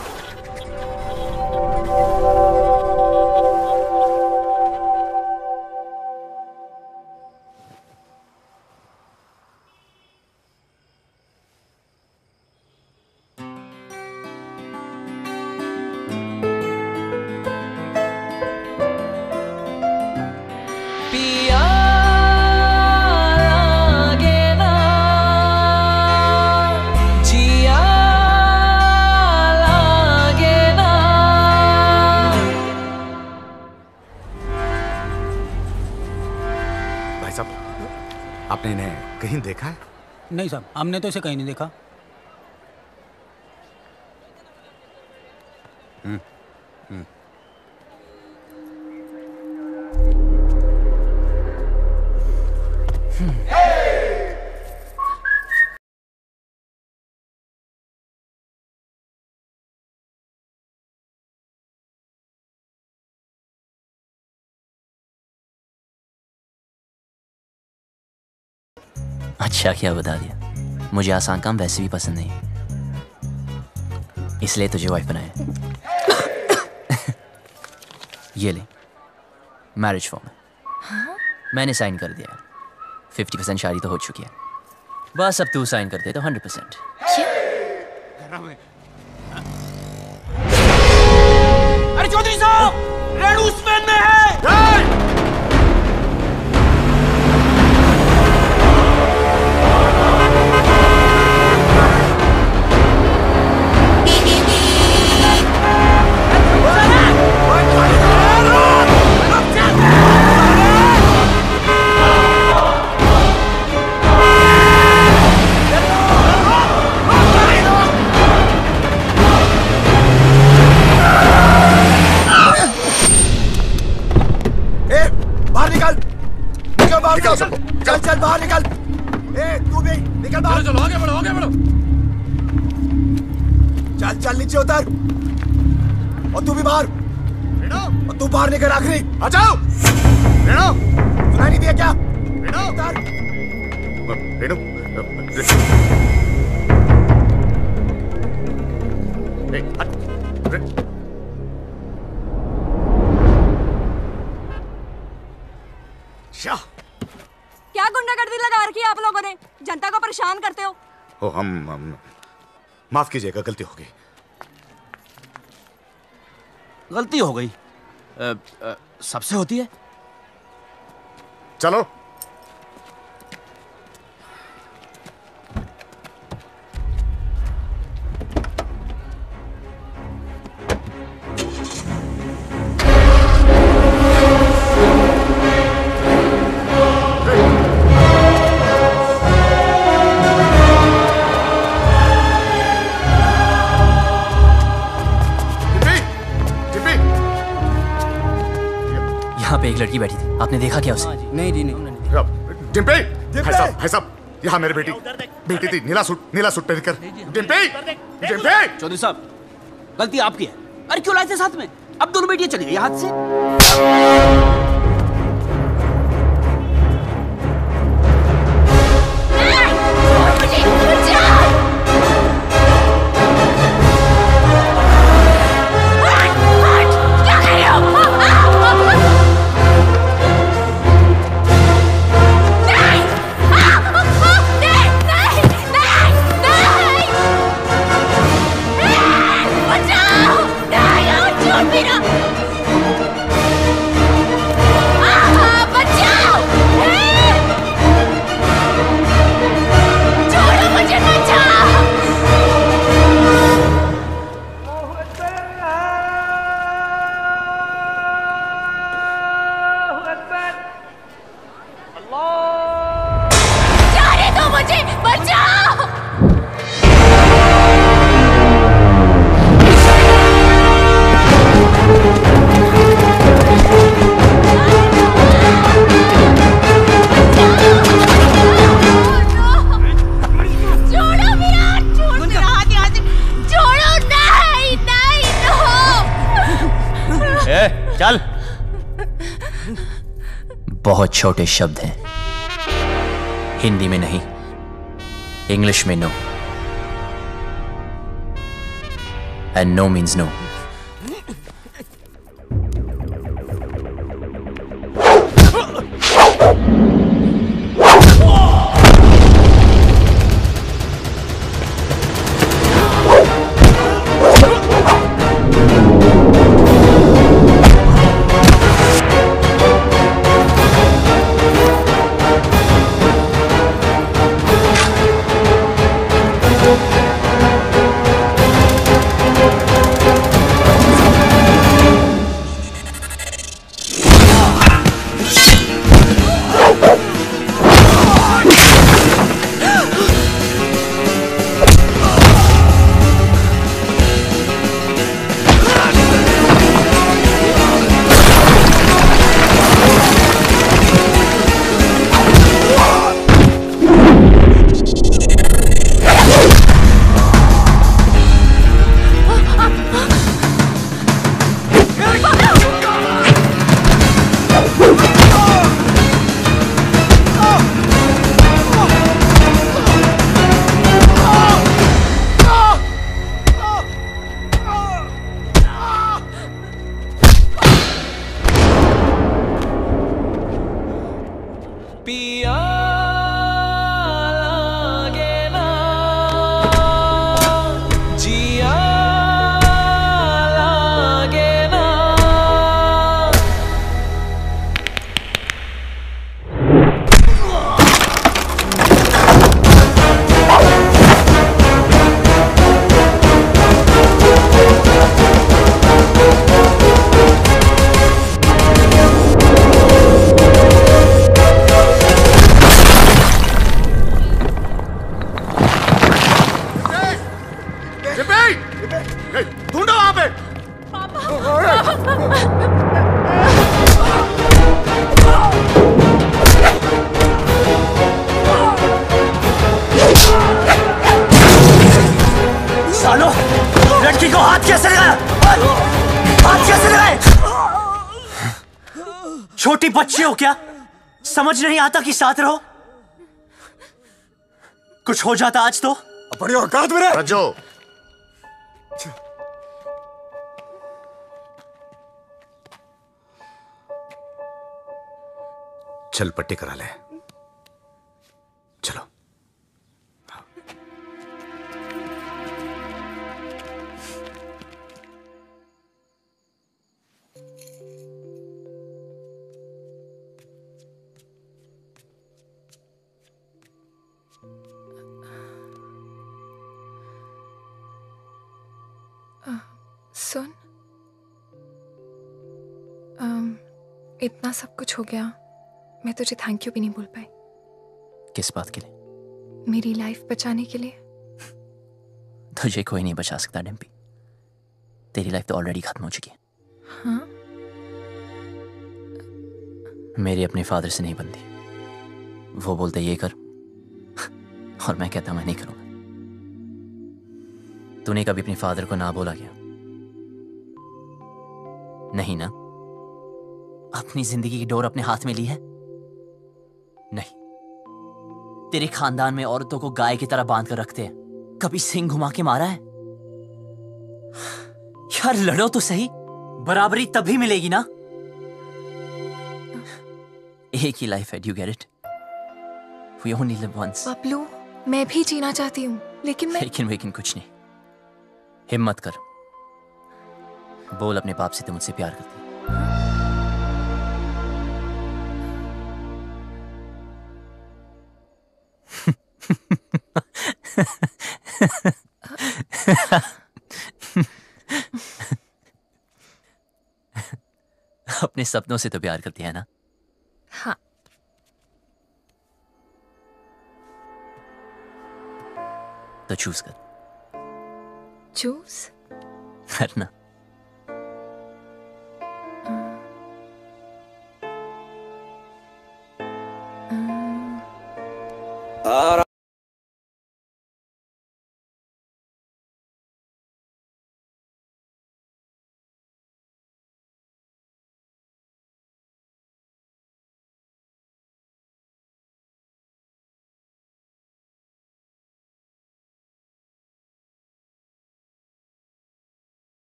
आपने इन्हें कहीं देखा है? नहीं साहब, हमने तो इसे कहीं नहीं देखा। हम्म हम्म अच्छा क्या बता दिया, मुझे आसान काम वैसे भी पसंद नहीं, इसलिए तुझे वाइफ बनाया। ये ले मैरिज फॉर्म है। हाँ? मैंने साइन कर दिया। फिफ्टी परसेंट शादी तो हो चुकी है, बस अब तू साइन कर दे तो हंड्रेड परसेंट। अरे चौधरी साहब, रेणु स्पेन में है। निकल सबको, चल चल बाहर निकल। ए तू भी निकल बाहर। चलो आगे बढ़ो, आगे बढ़ो। चल चल नीचे उतर, और तू भी बाहर। और तू बाहर निकल आखिरी। आ जाओ। रेणु, सुनाई नहीं दिया क्या? रेणु, उतर। रेणु, क्या क्या गुंडागर्दी लगा रखी है आप लोगों ने? जनता को परेशान करते हो। ओ, हम, हम माफ कीजिएगा, गलती हो गई। गलती हो गई? अ, अ, सबसे होती है। चलो। यहाँ पे एक लड़की बैठी थी, आपने देखा क्या उसे? नहीं जी नहीं। डिम्पी, भाई साहब, भाई साहब, यहाँ मेरी बेटी बेटी थी, नीला सूट नीला सूट पहनकर। डिम्पी, डिम्पी। चौधरी साहब, गलती आपकी है। अरे क्यों लाए थे साथ में? अब दोनों बेटियां चली गई हाथ से। चल। बहुत छोटे शब्द हैं, हिंदी में नहीं, इंग्लिश में no, and no means no. ढूंढो वहां पे। सालो, लड़की को हाथ कैसे लगाया? हाथ कैसे लगाए? छोटी बच्ची हो क्या? समझ नहीं आता कि साथ रहो? कुछ हो जाता आज तो अपनी औकात में रह। रज्जो, चल पट्टी करा ले। चलो। सुन, अम, इतना सब कुछ हो गया, मैं तुझे थैंक यू भी नहीं बोल पाई। किस बात के लिए? मेरी लाइफ बचाने के लिए। तुझे कोई नहीं बचा सकता डिम्पी। तेरी लाइफ तो ऑलरेडी खत्म हो चुकी है। हाँ? मेरी अपने फादर से नहीं बनती। वो बोलते ये कर और मैं कहता मैं नहीं करूंगा। तूने कभी अपने फादर को ना बोला क्या? नहीं ना? अपनी जिंदगी की डोर अपने हाथ में ली है? नहीं। तेरे खानदान में औरतों को गाय की तरह बांध कर रखते हैं। कभी सिंग घुमा के मारा है? यार लड़ो तो सही, बराबरी तभी मिलेगी ना। एक ही लाइफ है, do you get it? We only live once. Paplu, मैं भी जीना चाहती हूँ, लेकिन मैं लेकिन वेकिन कुछ नहीं। हिम्मत कर, बोल अपने बाप से तू मुझसे प्यार करती है। अपने सपनों से तो प्यार करती है ना? हाँ। तो चूज कर। चूज करना।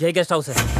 यही गेस्ट हाउस है।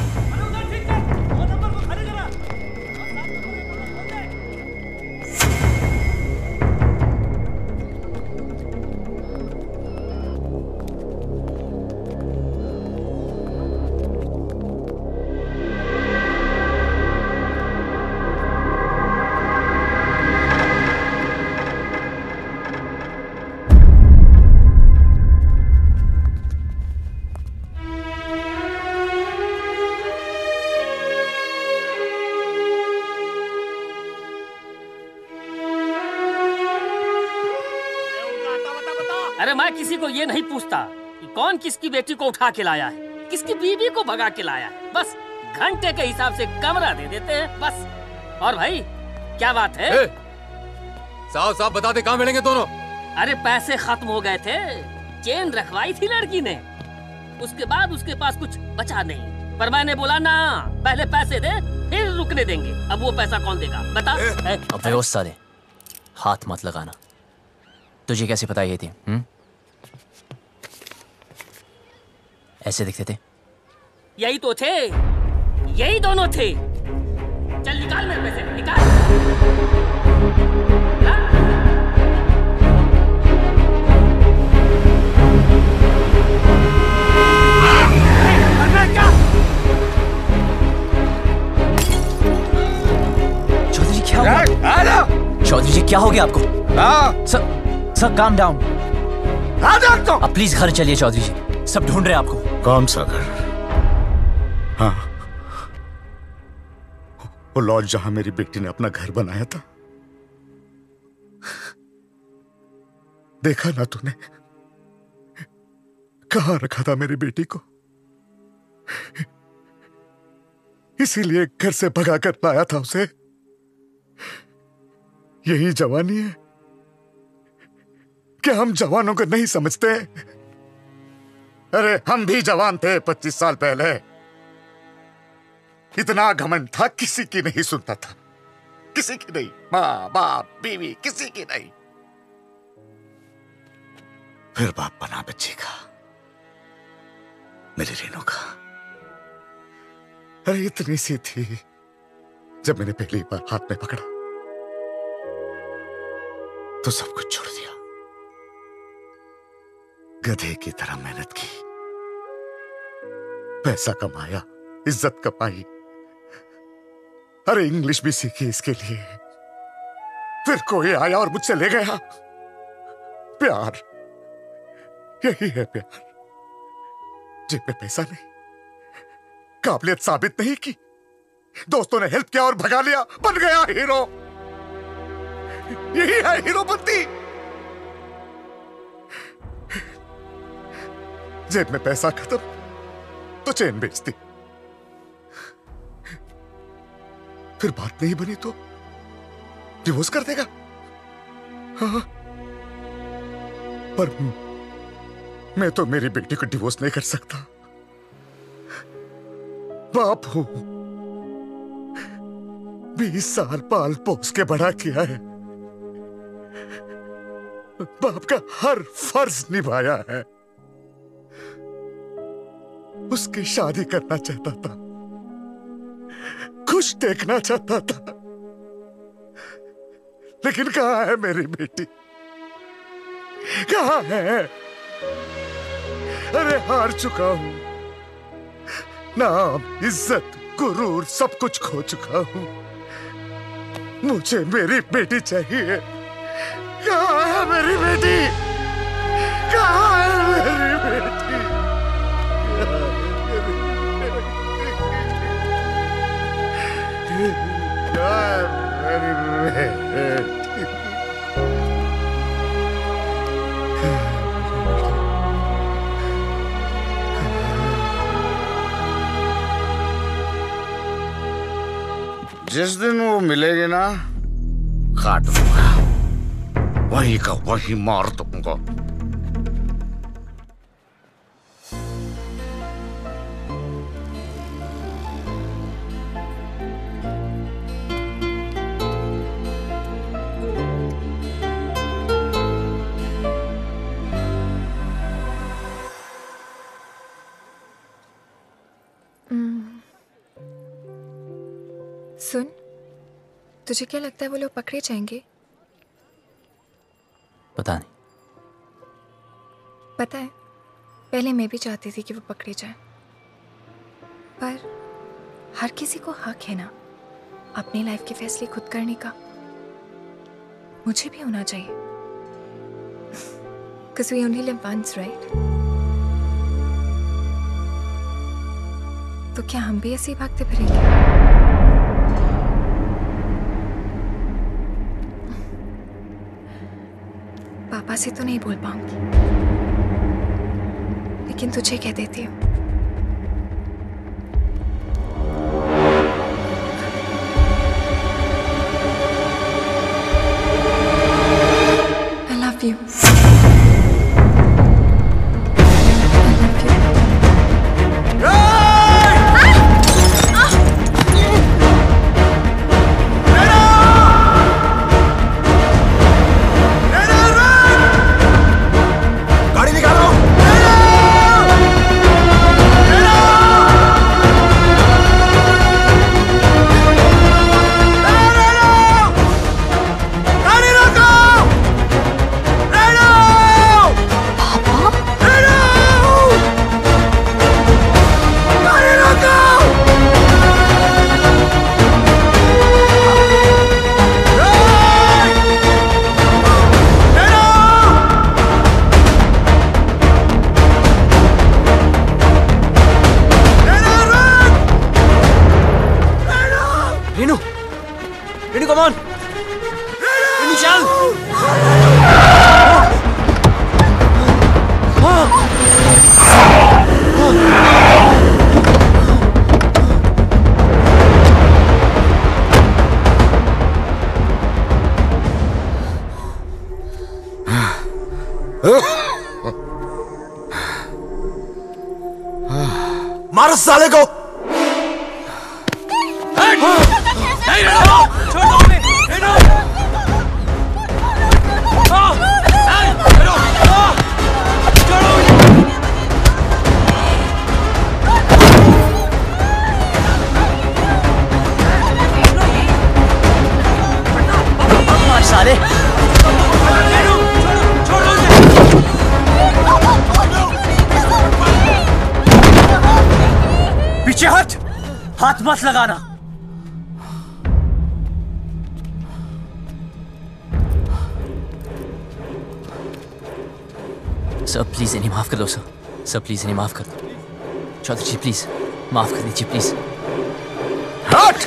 अरे मैं किसी को ये नहीं पूछता कि कौन किसकी बेटी को उठा के लाया है, किसकी बीवी को भगा के लाया है। बस घंटे के हिसाब से कमरा दे देते हैं बस। और भाई क्या बात है? साफ साफ बता दे कहाँ मिलेंगे दोनों। अरे पैसे खत्म हो गए थे, चेन रखवाई थी लड़की ने, उसके बाद उसके पास कुछ बचा नहीं। पर मैंने बोला ना, पहले पैसे दे फिर रुकने देंगे। अब वो पैसा कौन देगा बता? अबे ओ साले, हाथ मत लगाना। तुझे कैसे पता ये थी? हुँ? ऐसे दिखते थे? यही तो थे, यही दोनों थे। चल निकाल मेरे पैसे, निकाल। चौधरी जी क्या हो गया? चौधरी जी क्या हो गया आपको? Sir sir calm down. अब प्लीज घर चलिए चौधरी जी, सब ढूंढ रहे हैं आपको। कौन सा घर? हाँ, वो लॉज जहां मेरी बेटी ने अपना घर बनाया था। देखा ना तूने कहां रखा था मेरी बेटी को? इसीलिए घर से भगा कर लाया था उसे। यही जवानी है क्या? हम जवानों को नहीं समझते? अरे हम भी जवान थे पच्चीस साल पहले। इतना घमंड था, किसी की नहीं सुनता था, किसी की नहीं, माँ बाप बीवी किसी की नहीं। फिर बाप बना बच्ची का, मेरी रेनू का। अरे इतनी सी थी जब मैंने पहली बार हाथ में पकड़ा तो सब कुछ छोड़ दिया। गधे की तरह मेहनत की, पैसा कमाया, इज्जत कमाई, अरे इंग्लिश भी सीखी इसके लिए। फिर कोई आया और मुझसे ले गया। प्यार, यही है प्यार। जेब में पैसा नहीं, काबिलियत साबित नहीं की, दोस्तों ने हेल्प किया और भगा लिया, बन गया हीरो। यही है हीरो बनती। जेब में पैसा खत्म तो चेन बेचती, फिर बात नहीं बनी तो डिवोर्स कर देगा। हाँ, पर मैं तो मेरी बेटी को डिवोर्स नहीं कर सकता। बाप हूं, बीस साल पाल पोस के बड़ा किया है, बाप का हर फर्ज निभाया है। उसकी शादी करना चाहता था, खुश देखना चाहता था, लेकिन कहां है मेरी बेटी? कहां है? अरे हार चुका हूं, नाम, इज्जत, गुरूर सब कुछ खो चुका हूं। मुझे मेरी बेटी चाहिए। कहां है मेरी बेटी? कहां है मेरी बेटी? जिस दिन वो मिलेगी ना, काट दूंगा, वही का वही मार दूंगा। तुझे क्या लगता है वो लोग पकड़े जाएंगे? पता नहीं। पता है, पहले मैं भी चाहती थी कि वो पकड़े जाए, पर हर किसी को हक है ना अपनी लाइफ के फैसले खुद करने का। मुझे भी होना चाहिए। Because we only live once, right? तो क्या हम भी ऐसे ही भागते फिरेंगे? पापा से तो नहीं बोल पाऊंगी, लेकिन तुझे कह देती हूँ। I love you. मारो साले को। मार साले। पीछे हट, हाथ मत लगाना। सर प्लीज इन्हें माफ कर दो सर। सर प्लीज इन्हें माफ कर दो। चौधरी जी प्लीज माफ कर दीजिए प्लीज। हट!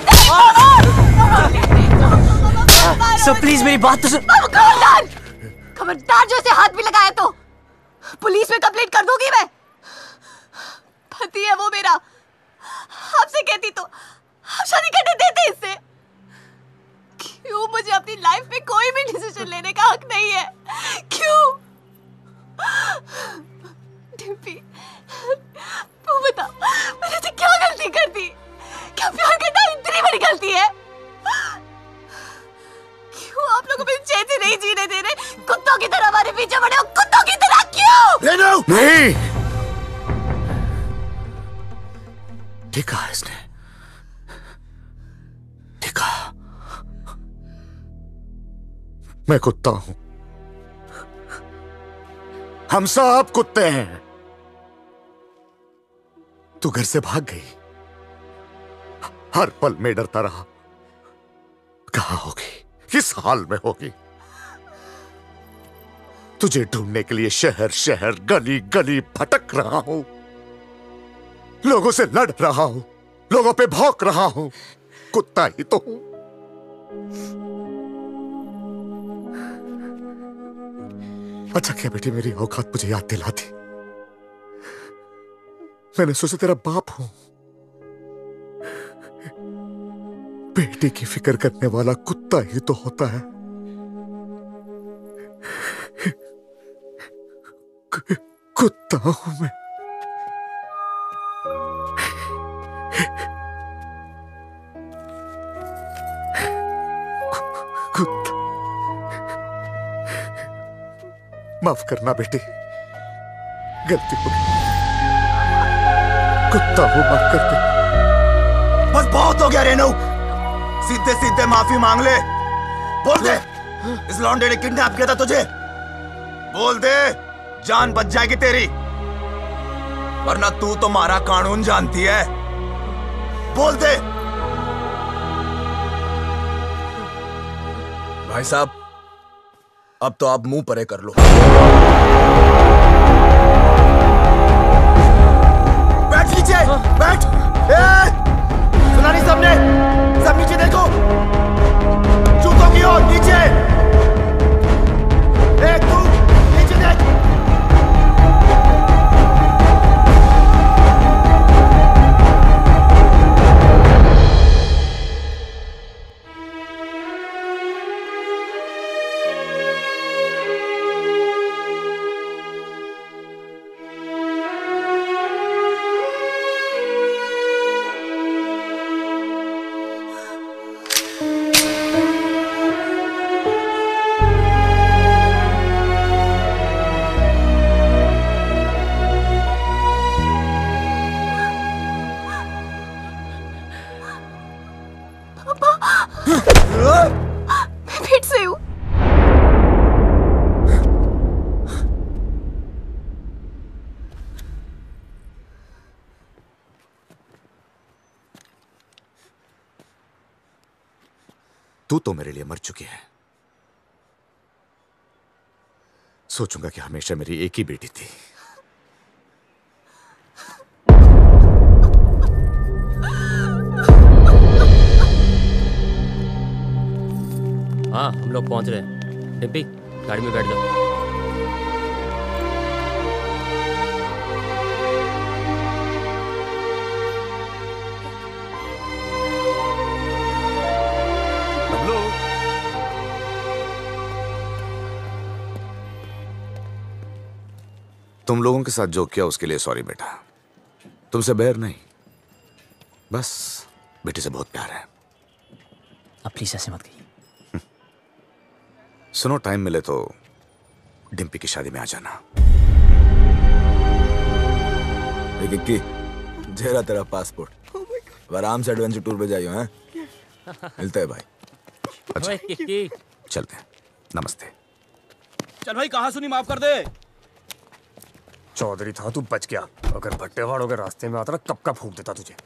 सर प्लीज मेरी बात तो सुन। खबरदार! खबरदार जो इसे हाथ भी लगाया तो पुलिस में कंप्लेंट कर दूंगी मैं। पति है वो मेरा, आपसे कहती तो आप शादी करने देते इससे। क्यों मुझे अपनी लाइफ में कोई भी डिसीजन लेने का हक नहीं है? क्यों? डिम्पी, तू बता मैंने तो क्या गलती कर दी? क्या प्यार करना इतनी बड़ी गलती है? क्यों आप लोगों में चैन से नहीं जीने दे रहे? कुत्तों की तरह हमारे पीछे पड़े हो, कुत्तों की तरह। क्यों? नहीं, देखा है इसने, देखा। मैं कुत्ता हूं, हम सब कुत्ते हैं। तू घर से भाग गई, हर पल में डरता रहा। कहां होगी, किस हाल में होगी? तुझे ढूंढने के लिए शहर शहर गली गली भटक रहा हूं, लोगों से लड़ रहा हूं, लोगों पे भौंक रहा हूं। कुत्ता ही तो हूं। अच्छा क्या बेटी मेरी औकात मुझे याद दिला दी। मैंने सोचा तेरा बाप हूं। बेटी की फिक्र करने वाला कुत्ता ही तो होता है। कुत्ता हूं मैं। कुत्ता। माफ करना बेटी, गलती हो गई। कुत्ता हूं, माफ कर दे। बस बहुत हो गया रेनू, सीधे सीधे माफी मांग ले। बोल दे इस लौंडे ने किडनैप किया था तुझे। बोल दे, जान बच जाएगी तेरी, वरना तू तो हमारा कानून जानती है। बोल दे। भाई साहब, अब तो आप मुंह परे कर लो। बैठ नीचे, बैठ। ए, सुना नहीं सबने? सब नीचे देखो, जूतों की ओर नीचे। ए, तू नीचे देख। मैं फिर से हूँ। तू तो मेरे लिए मर चुकी है। सोचूंगा कि हमेशा मेरी एक ही बेटी थी। हाँ, हम लोग पहुंच रहे हैं। डिम्पी, गाड़ी में बैठ जाओ। तुम लोगों के साथ जो किया उसके लिए सॉरी बेटा। तुमसे बैर नहीं, बस बेटी से बहुत प्यार है। अब प्लीज ऐसे मत कहिए। सुनो, टाइम मिले तो डिम्पी की शादी में आ जाना। किक्की, जेरा तेरा पासपोर्ट। अब आराम से एडवेंचर टूर पे जाइयो हैं। मिलते हैं भाई। अच्छा, ओए, किक्की। चलते हैं। नमस्ते। चल भाई, कहाँ सुनी, माफ कर दे। चौधरी था, तू बच गया। अगर भट्टेवाड़ों के रास्ते में आता ना, कब का फूंक देता तुझे।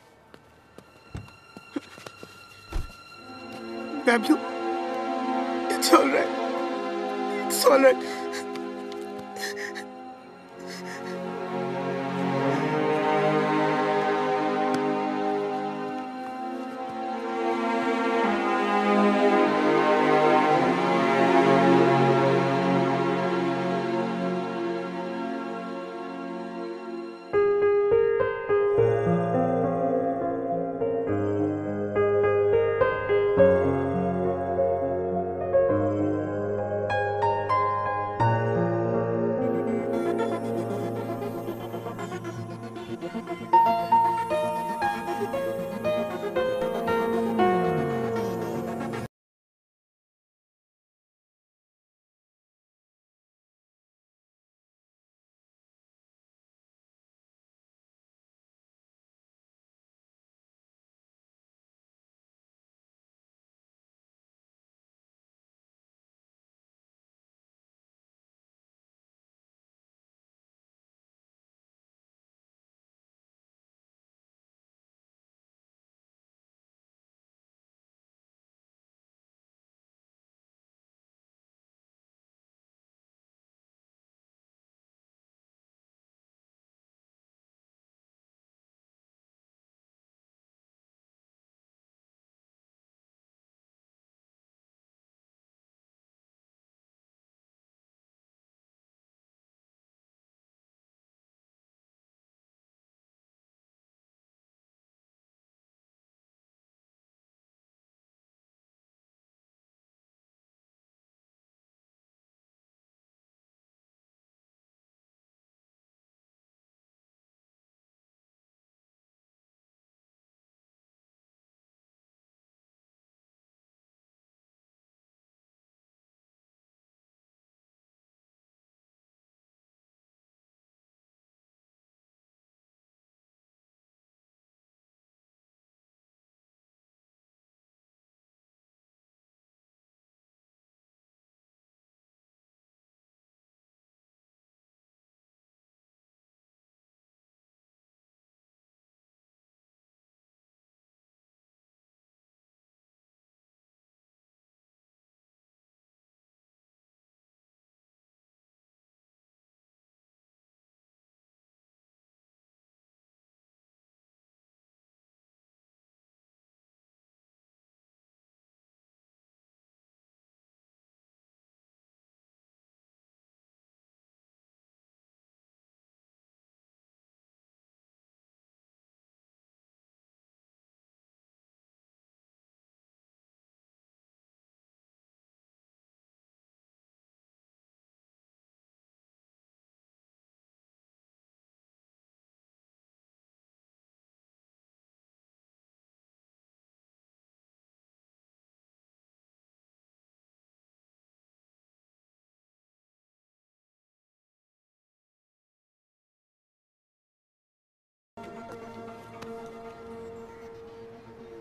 Pablo, it's all right. It's all right.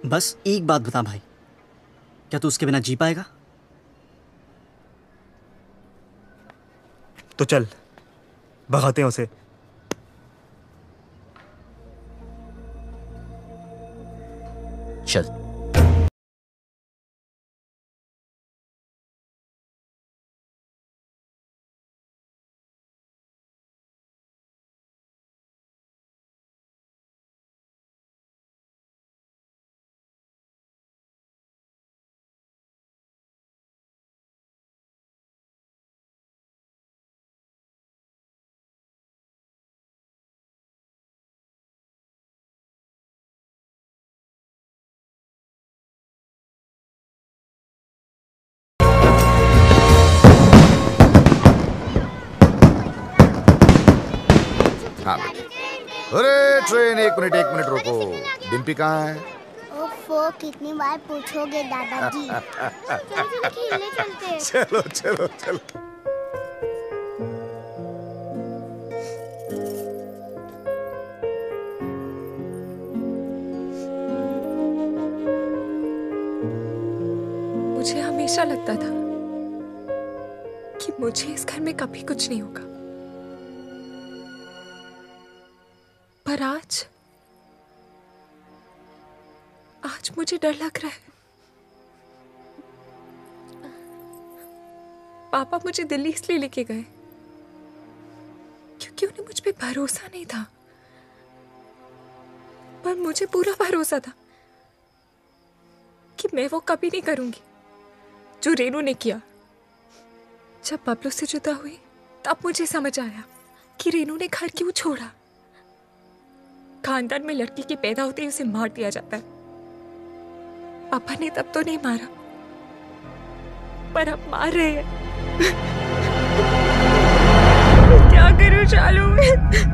बस एक बात बता भाई, क्या तू उसके बिना जी पाएगा? तो चल भगाते हैं उसे। चल। हाँ बेटे। अरे ट्रेन एक मिनट एक मिनट रुको। डिम्पी कहाँ है? ओफो, कितनी बार पूछोगे दादाजी। चलो खेलने चलते हैं। चलो चलो चलो। मुझे हमेशा लगता था कि मुझे इस घर में कभी कुछ नहीं होगा, पर आज आज मुझे डर लग रहा है। पापा मुझे दिल्ली इसलिए लेके गए क्योंकि उन्हें मुझ पे भरोसा नहीं था, पर मुझे पूरा भरोसा था कि मैं वो कभी नहीं करूंगी जो रेनू ने किया। जब बबलू से जुदा हुई तब मुझे समझ आया कि रेनू ने घर क्यों छोड़ा। खानदान में लड़की के पैदा होते ही उसे मार दिया जाता है। पापा ने तब तो नहीं मारा, पर अब मार रहे हैं। क्या करूं चालू में?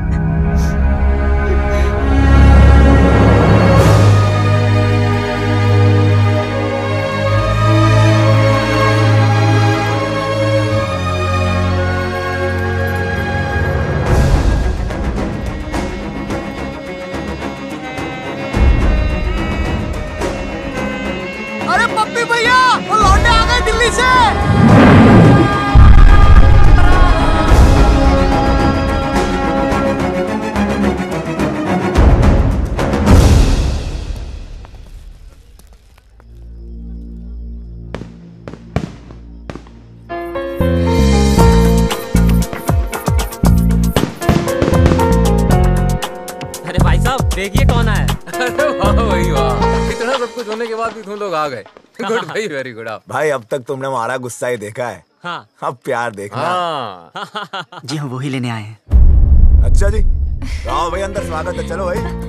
भैया, वो लौंडे आ गए दिल्ली से। अरे भाई साहब देखिए कौन आया। अरे वाह वही वाह, इतना सब कुछ होने के बाद भी तुम लोग आ गए। गुड भाई, वेरी गुड। आप भाई अब तक तुमने हमारा गुस्सा ही देखा है। हाँ। अब प्यार देखना। हाँ। जी हम वही लेने आए हैं। अच्छा जी, आओ भाई अंदर, स्वागत है। चलो भाई।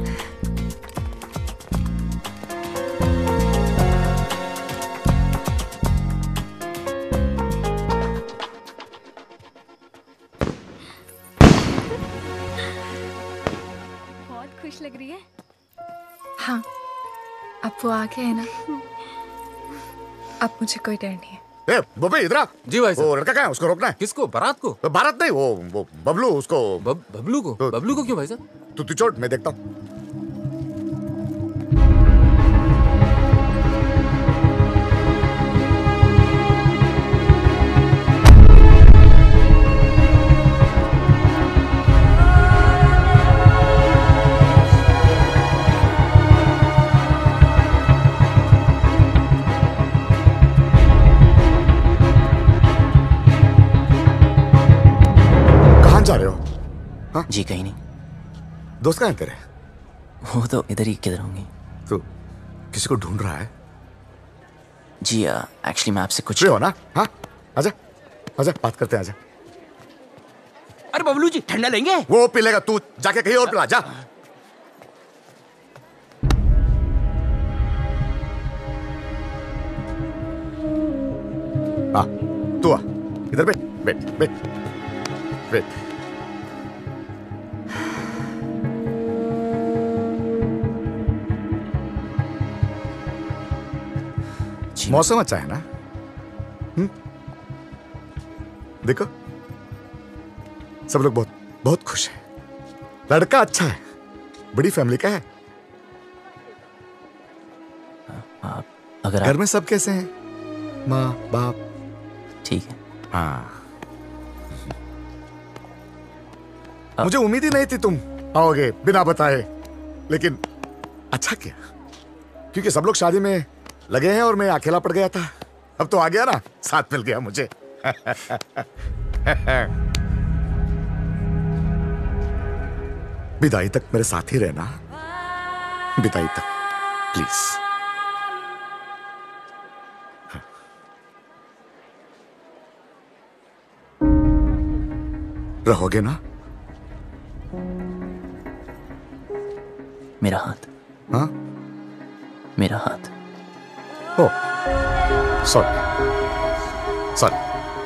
बहुत खुश लग रही है। हाँ, अब वो आ गए है ना, अब मुझे कोई डर नहीं है। ए, बबे इधर आ। जी भाई साहब। वो लड़का कहाँ है? उसको रोकना है। किसको? बारात को? बारात नहीं, वो वो बबलू, उसको बब, बबलू को तो, बबलू को क्यों भाई साहब? तू तू छोड़, मैं देखता हूँ। जा रहे हो? हाँ? जी कहीं नहीं। दोस्त कहाँ हैं तेरे? वो तो इधर ही किधर होंगे। तू किसी को ढूंढ रहा है? जी एक्चुअली मैं आपसे कुछ फ्री हो ना? हाँ आजा आजा, बात करते हैं, आजा। अरे बबलू जी ठंडा लेंगे? वो पी लेगा, तू जाके कहीं और पिला जा। हाँ तू आ, इधर बैठ बैठ बैठ बैठ। मौसम अच्छा है ना? हम्म? देखो सब लोग बहुत बहुत खुश हैं। लड़का अच्छा है, बड़ी फैमिली का है। अगर घर आप... में सब कैसे हैं? माँ बाप? ठीक है। हाँ, मुझे उम्मीद ही नहीं थी तुम आओगे बिना बताए, लेकिन अच्छा किया, क्योंकि सब लोग शादी में लगे हैं और मैं अकेला पड़ गया था। अब तो आ गया ना, साथ मिल गया मुझे। विदाई तक मेरे साथ ही रहना, विदाई तक प्लीज। रहोगे ना? मेरा हाथ। हाँ, मेरा हाथ। Oh sorry sorry.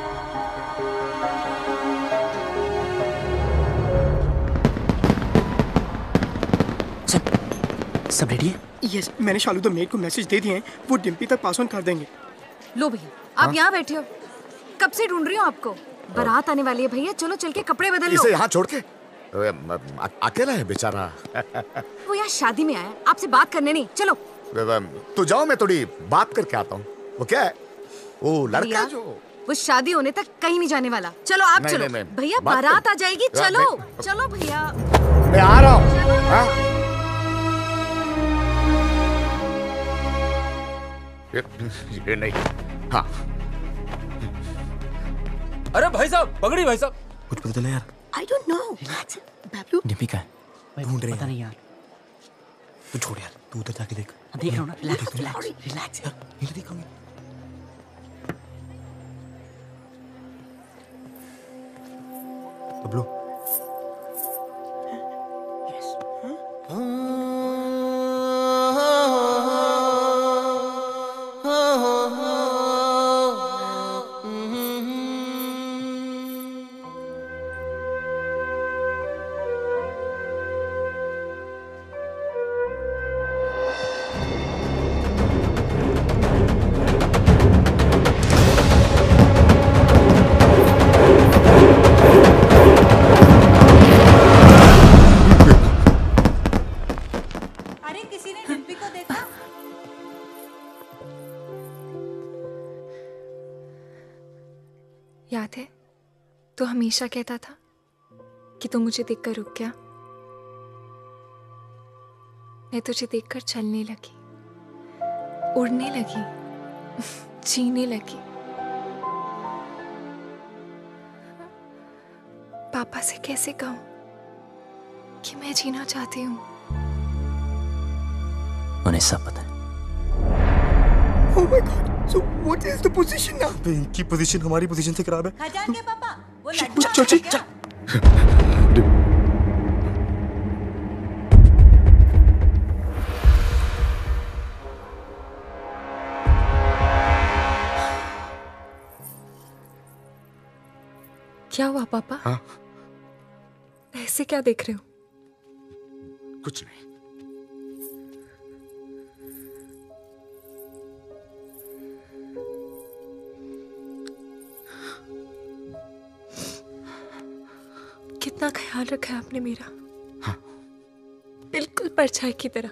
सब रेडी है? यस, मैंने शालू द मेड को मैसेज दे दिए हैं, वो डिम्पी तक पास ऑन कर देंगे। लो भैया, आप यहाँ बैठे हो, कब से ढूंढ रही हूँ आपको। बारात आने वाली है भैया, चलो चल के कपड़े बदल लो। इसे यहाँ छोड़ के अकेला है बेचारा। वो यहाँ शादी में आया, आपसे बात करने नहीं। चलो तो जाओ, मैं थोड़ी बात करके आता हूँ। वो क्या है? वो लड़का जो वो शादी होने तक कहीं नहीं जाने वाला। चलो आप नहीं, चलो नहीं, नहीं, भैया, बात बारात कर- आ जाएगी। यार, चलो मैं- चलो भैया, मैं आ रहा हूँ। हाँ? ये, ये नहीं। हाँ, अरे भाई साहब, पगड़ी भाई साहब। कुछ पता चला यार? I don't know. Bablu Dimpy का है? ढूंढ रहे पता हैं। नहीं यार। तू छोड़ यार, तू उधर जाके देख। देख रहा हूँ ना, रिलैक्स रिलैक्स रिलैक्स। यार इधर दिखाऊंगी। बबलू अरे किसी ने डिम्पी को देखा? याद है, तो हमेशा कहता था कि तू मुझे देखकर रुक गया। मैं तुझे देखकर चलने लगी, उड़ने लगी, जीने लगी। पापा से कैसे कहूं कि मैं जीना चाहती हूँ? उन्हें सब पता है। Oh my God! So what is the position now? इनकी पोजीशन हमारी पोजीशन से खराब है। खजान के पापा, वो चल लड़का चल चल क्या? क्या हुआ पापा? हाँ? ऐसे क्या देख रहे हो? कुछ नहीं। कितना ख्याल रखा है आपने मेरा। हाँ। बिल्कुल परछाई की तरह।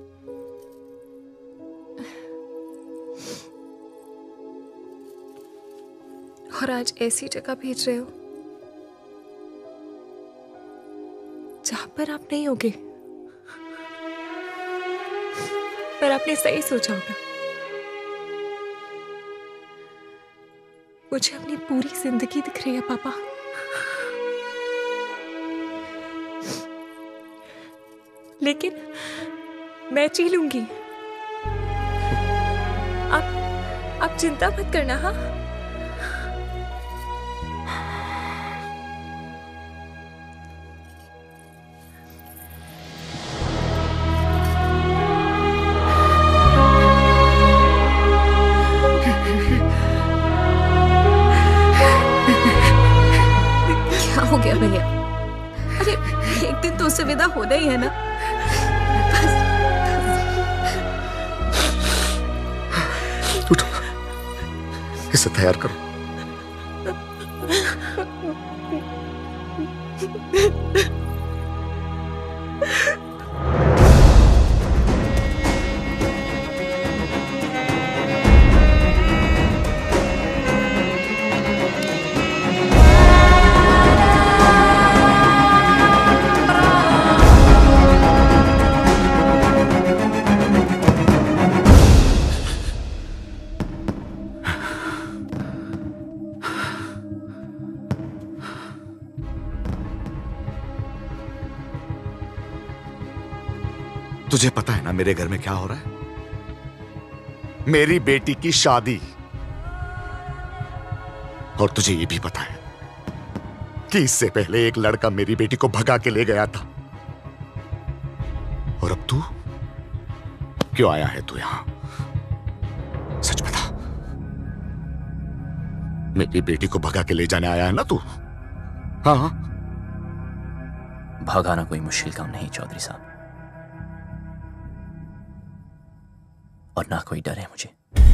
और आज ऐसी जगह भेज रहे हो जहां पर आप नहीं होगे, पर आपने सही सोचा होगा। मुझे अपनी पूरी जिंदगी दिख रही है पापा। लेकिन मैं जी लूंगी। आप आप चिंता मत करना। हाँ, क्या हो गया भैया? अरे एक दिन तो उससे विदा होना ही है ना। उठो, इसे तैयार करो। तुझे पता है ना मेरे घर में क्या हो रहा है? मेरी बेटी की शादी। और तुझे ये भी पता है कि इससे पहले एक लड़का मेरी बेटी को भगा के ले गया था। और अब तू क्यों आया है तू यहां? सच बता, मेरी बेटी को भगा के ले जाने आया है ना तू? हाँ हाँ। भगाना कोई मुश्किल काम नहीं चौधरी साहब, और ना कोई डर है मुझे।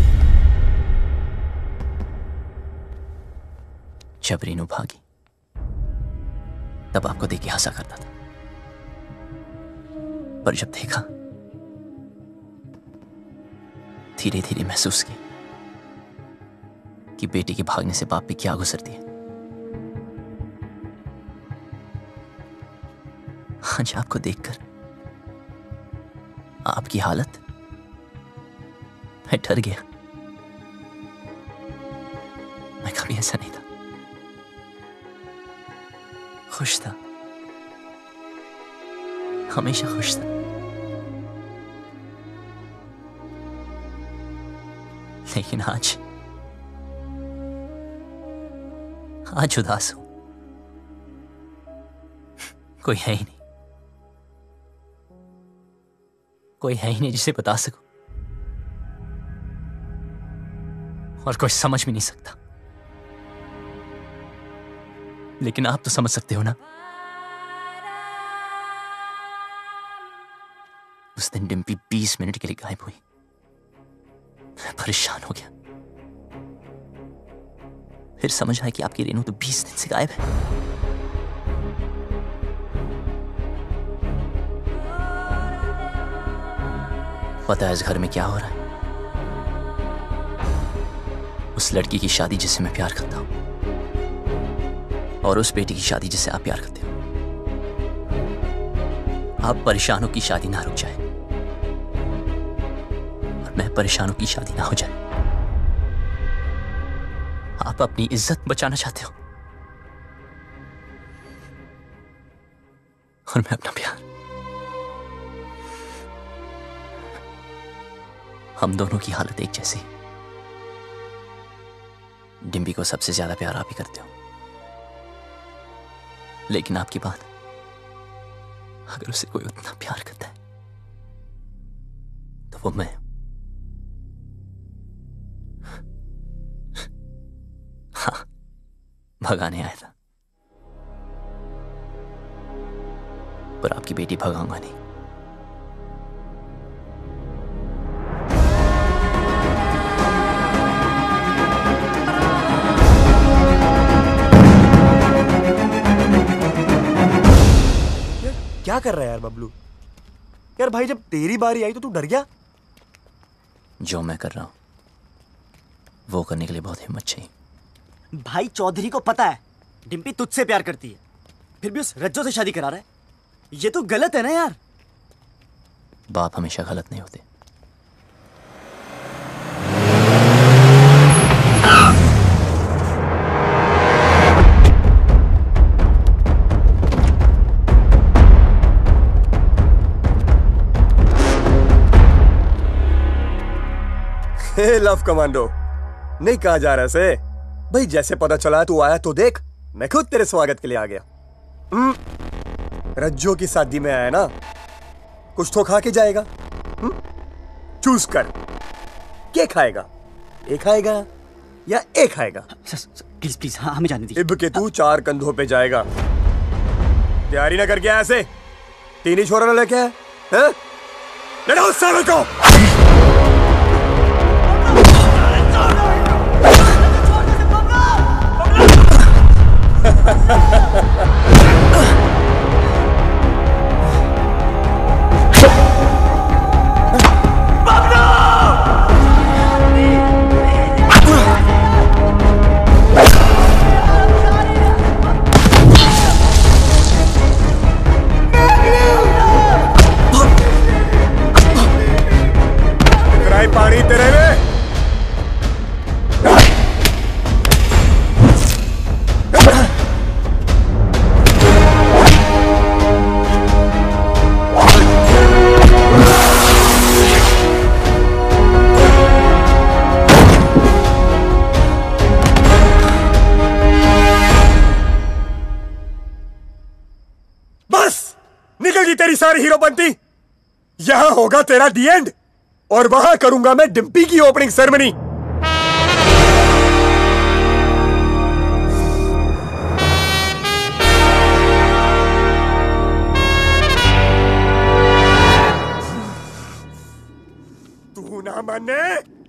जब रीनू भागी तब आपको देख के हंसा करता था, पर जब देखा धीरे धीरे महसूस किया कि बेटी के भागने से बाप पे क्या गुजरती है। आज आपको देखकर आपकी हालत, मैं डर गया। मैं कभी ऐसा नहीं था, खुश था, हमेशा खुश था। लेकिन आज आज उदास हूं। कोई है ही नहीं, कोई है ही नहीं जिसे बता सकूं, और कोई समझ भी नहीं सकता। लेकिन आप तो समझ सकते हो ना। उस दिन डिम्पी बीस मिनट के लिए गायब हुई। मैं परेशान हो गया। फिर समझ आया कि आपकी रेनू तो बीस दिन से गायब है। पता है इस घर में क्या हो रहा है? उस लड़की की शादी जिससे मैं प्यार करता हूं, और उस बेटी की शादी जिससे आप प्यार करते हो। आप परेशानों की शादी ना रुक जाए, और मैं परेशानों की शादी ना हो जाए। आप अपनी इज्जत बचाना चाहते हो, और मैं अपना प्यार। हम दोनों की हालत एक जैसी। डिम्पी को सबसे ज्यादा प्यार आप ही करते हो, लेकिन आपकी बात, अगर उसे कोई उतना प्यार करता है तो वो मैं। हाँ, भगाने आया था, पर आपकी बेटी भगाऊंगा नहीं। क्या कर रहा है यार बबलू? यार भाई, जब तेरी बारी आई तो तू डर गया? जो मैं कर रहा हूं वो करने के लिए बहुत हिम्मत चाहिए। भाई चौधरी को पता है डिम्पी तुझसे प्यार करती है, फिर भी उस रज्जो से शादी करा रहा है। ये तो गलत है ना यार। बाप हमेशा गलत नहीं होते। हे लव कमांडो, नहीं कहा जा रहा से भाई। जैसे पता चला तू आया तो देख, मैं खुद तेरे स्वागत के लिए आ गया। रज्जो की शादी में आया ना, कुछ तो खा के जाएगा। चूज कर, क्या खाएगा? एक खाएगा या एक खाएगा? प्लीज प्लीज, हाँ हमें जाने दीजिए। इब के तू चार कंधों पे जाएगा। तैयारी ना करके आया ऐसे? तीन ही छोरा ना लेके आया है? लड़ाओ सालों को। होगी तेरी सारी हीरोपंती, यहां होगा तेरा दी एंड, और वहां करूंगा मैं डिम्पी की ओपनिंग सेरेमनी। तू ना माने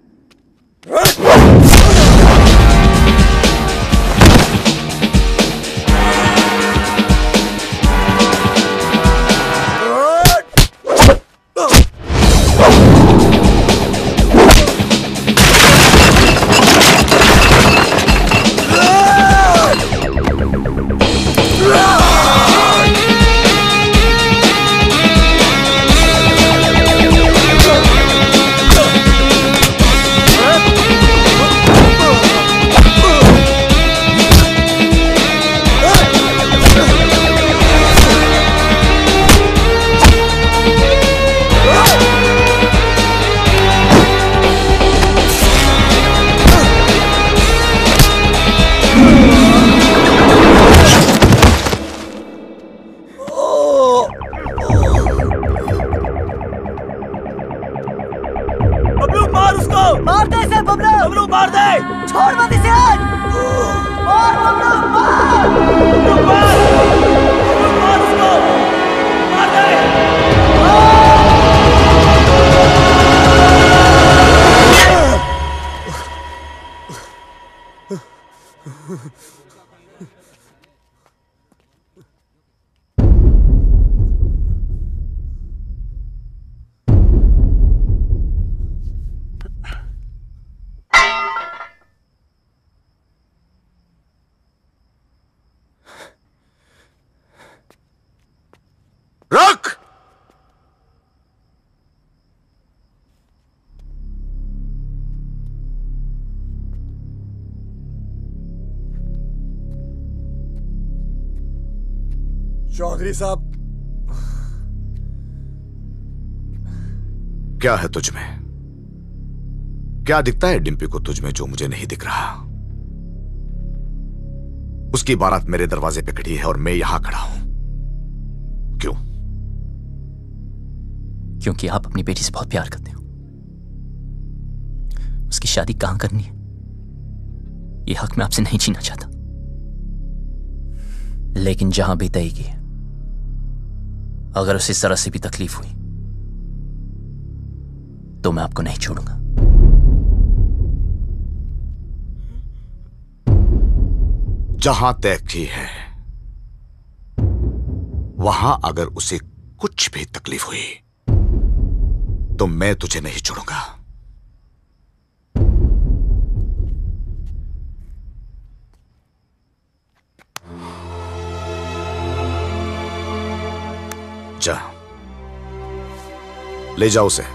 चौधरी साहब, क्या है तुझ में? क्या दिखता है डिम्पी को तुझ में जो मुझे नहीं दिख रहा? उसकी बारात मेरे दरवाजे पे खड़ी है और मैं यहां खड़ा हूं। क्यों? क्योंकि आप अपनी बेटी से बहुत प्यार करते हो। उसकी शादी कहां करनी है ये हक मैं आपसे नहीं छीनना चाहता, लेकिन जहां भी तय की, अगर उसे जरा सी भी तकलीफ हुई तो मैं आपको नहीं छोड़ूंगा। जहां तय की है वहां अगर उसे कुछ भी तकलीफ हुई तो मैं तुझे नहीं छोड़ूंगा। जा, ले जाओ उसे।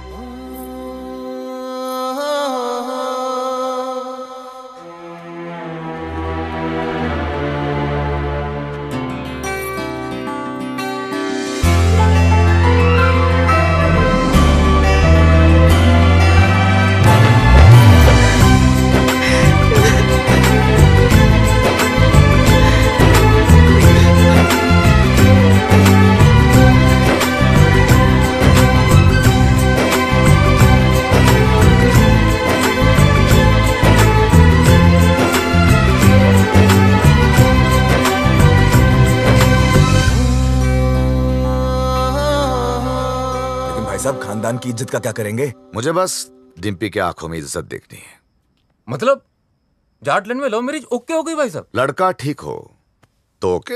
सब खानदान की इज्जत का क्या करेंगे? मुझे बस डिम्पी के आंखों में इज्जत देखनी है। मतलब जाटलैंड में लव मैरिज ओके हो गई भाई साहब? लड़का ठीक हो तो ओके।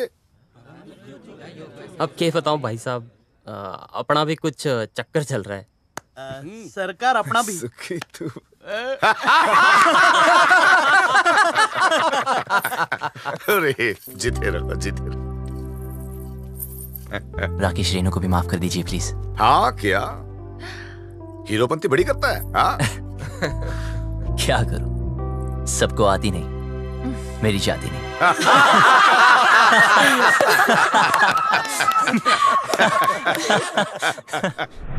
अब क्या बताऊं भाई साहब, अपना भी कुछ चक्कर चल रहा है। आ, सरकार अपना भी सुखी तू। अरे जीते रहो, जीते रहो। राकेश रेणु को भी माफ कर दीजिए प्लीज। हाँ क्या हीरोपंती बड़ी करता है? हाँ? क्या करूं, सबको आती नहीं, मेरी जाती नहीं।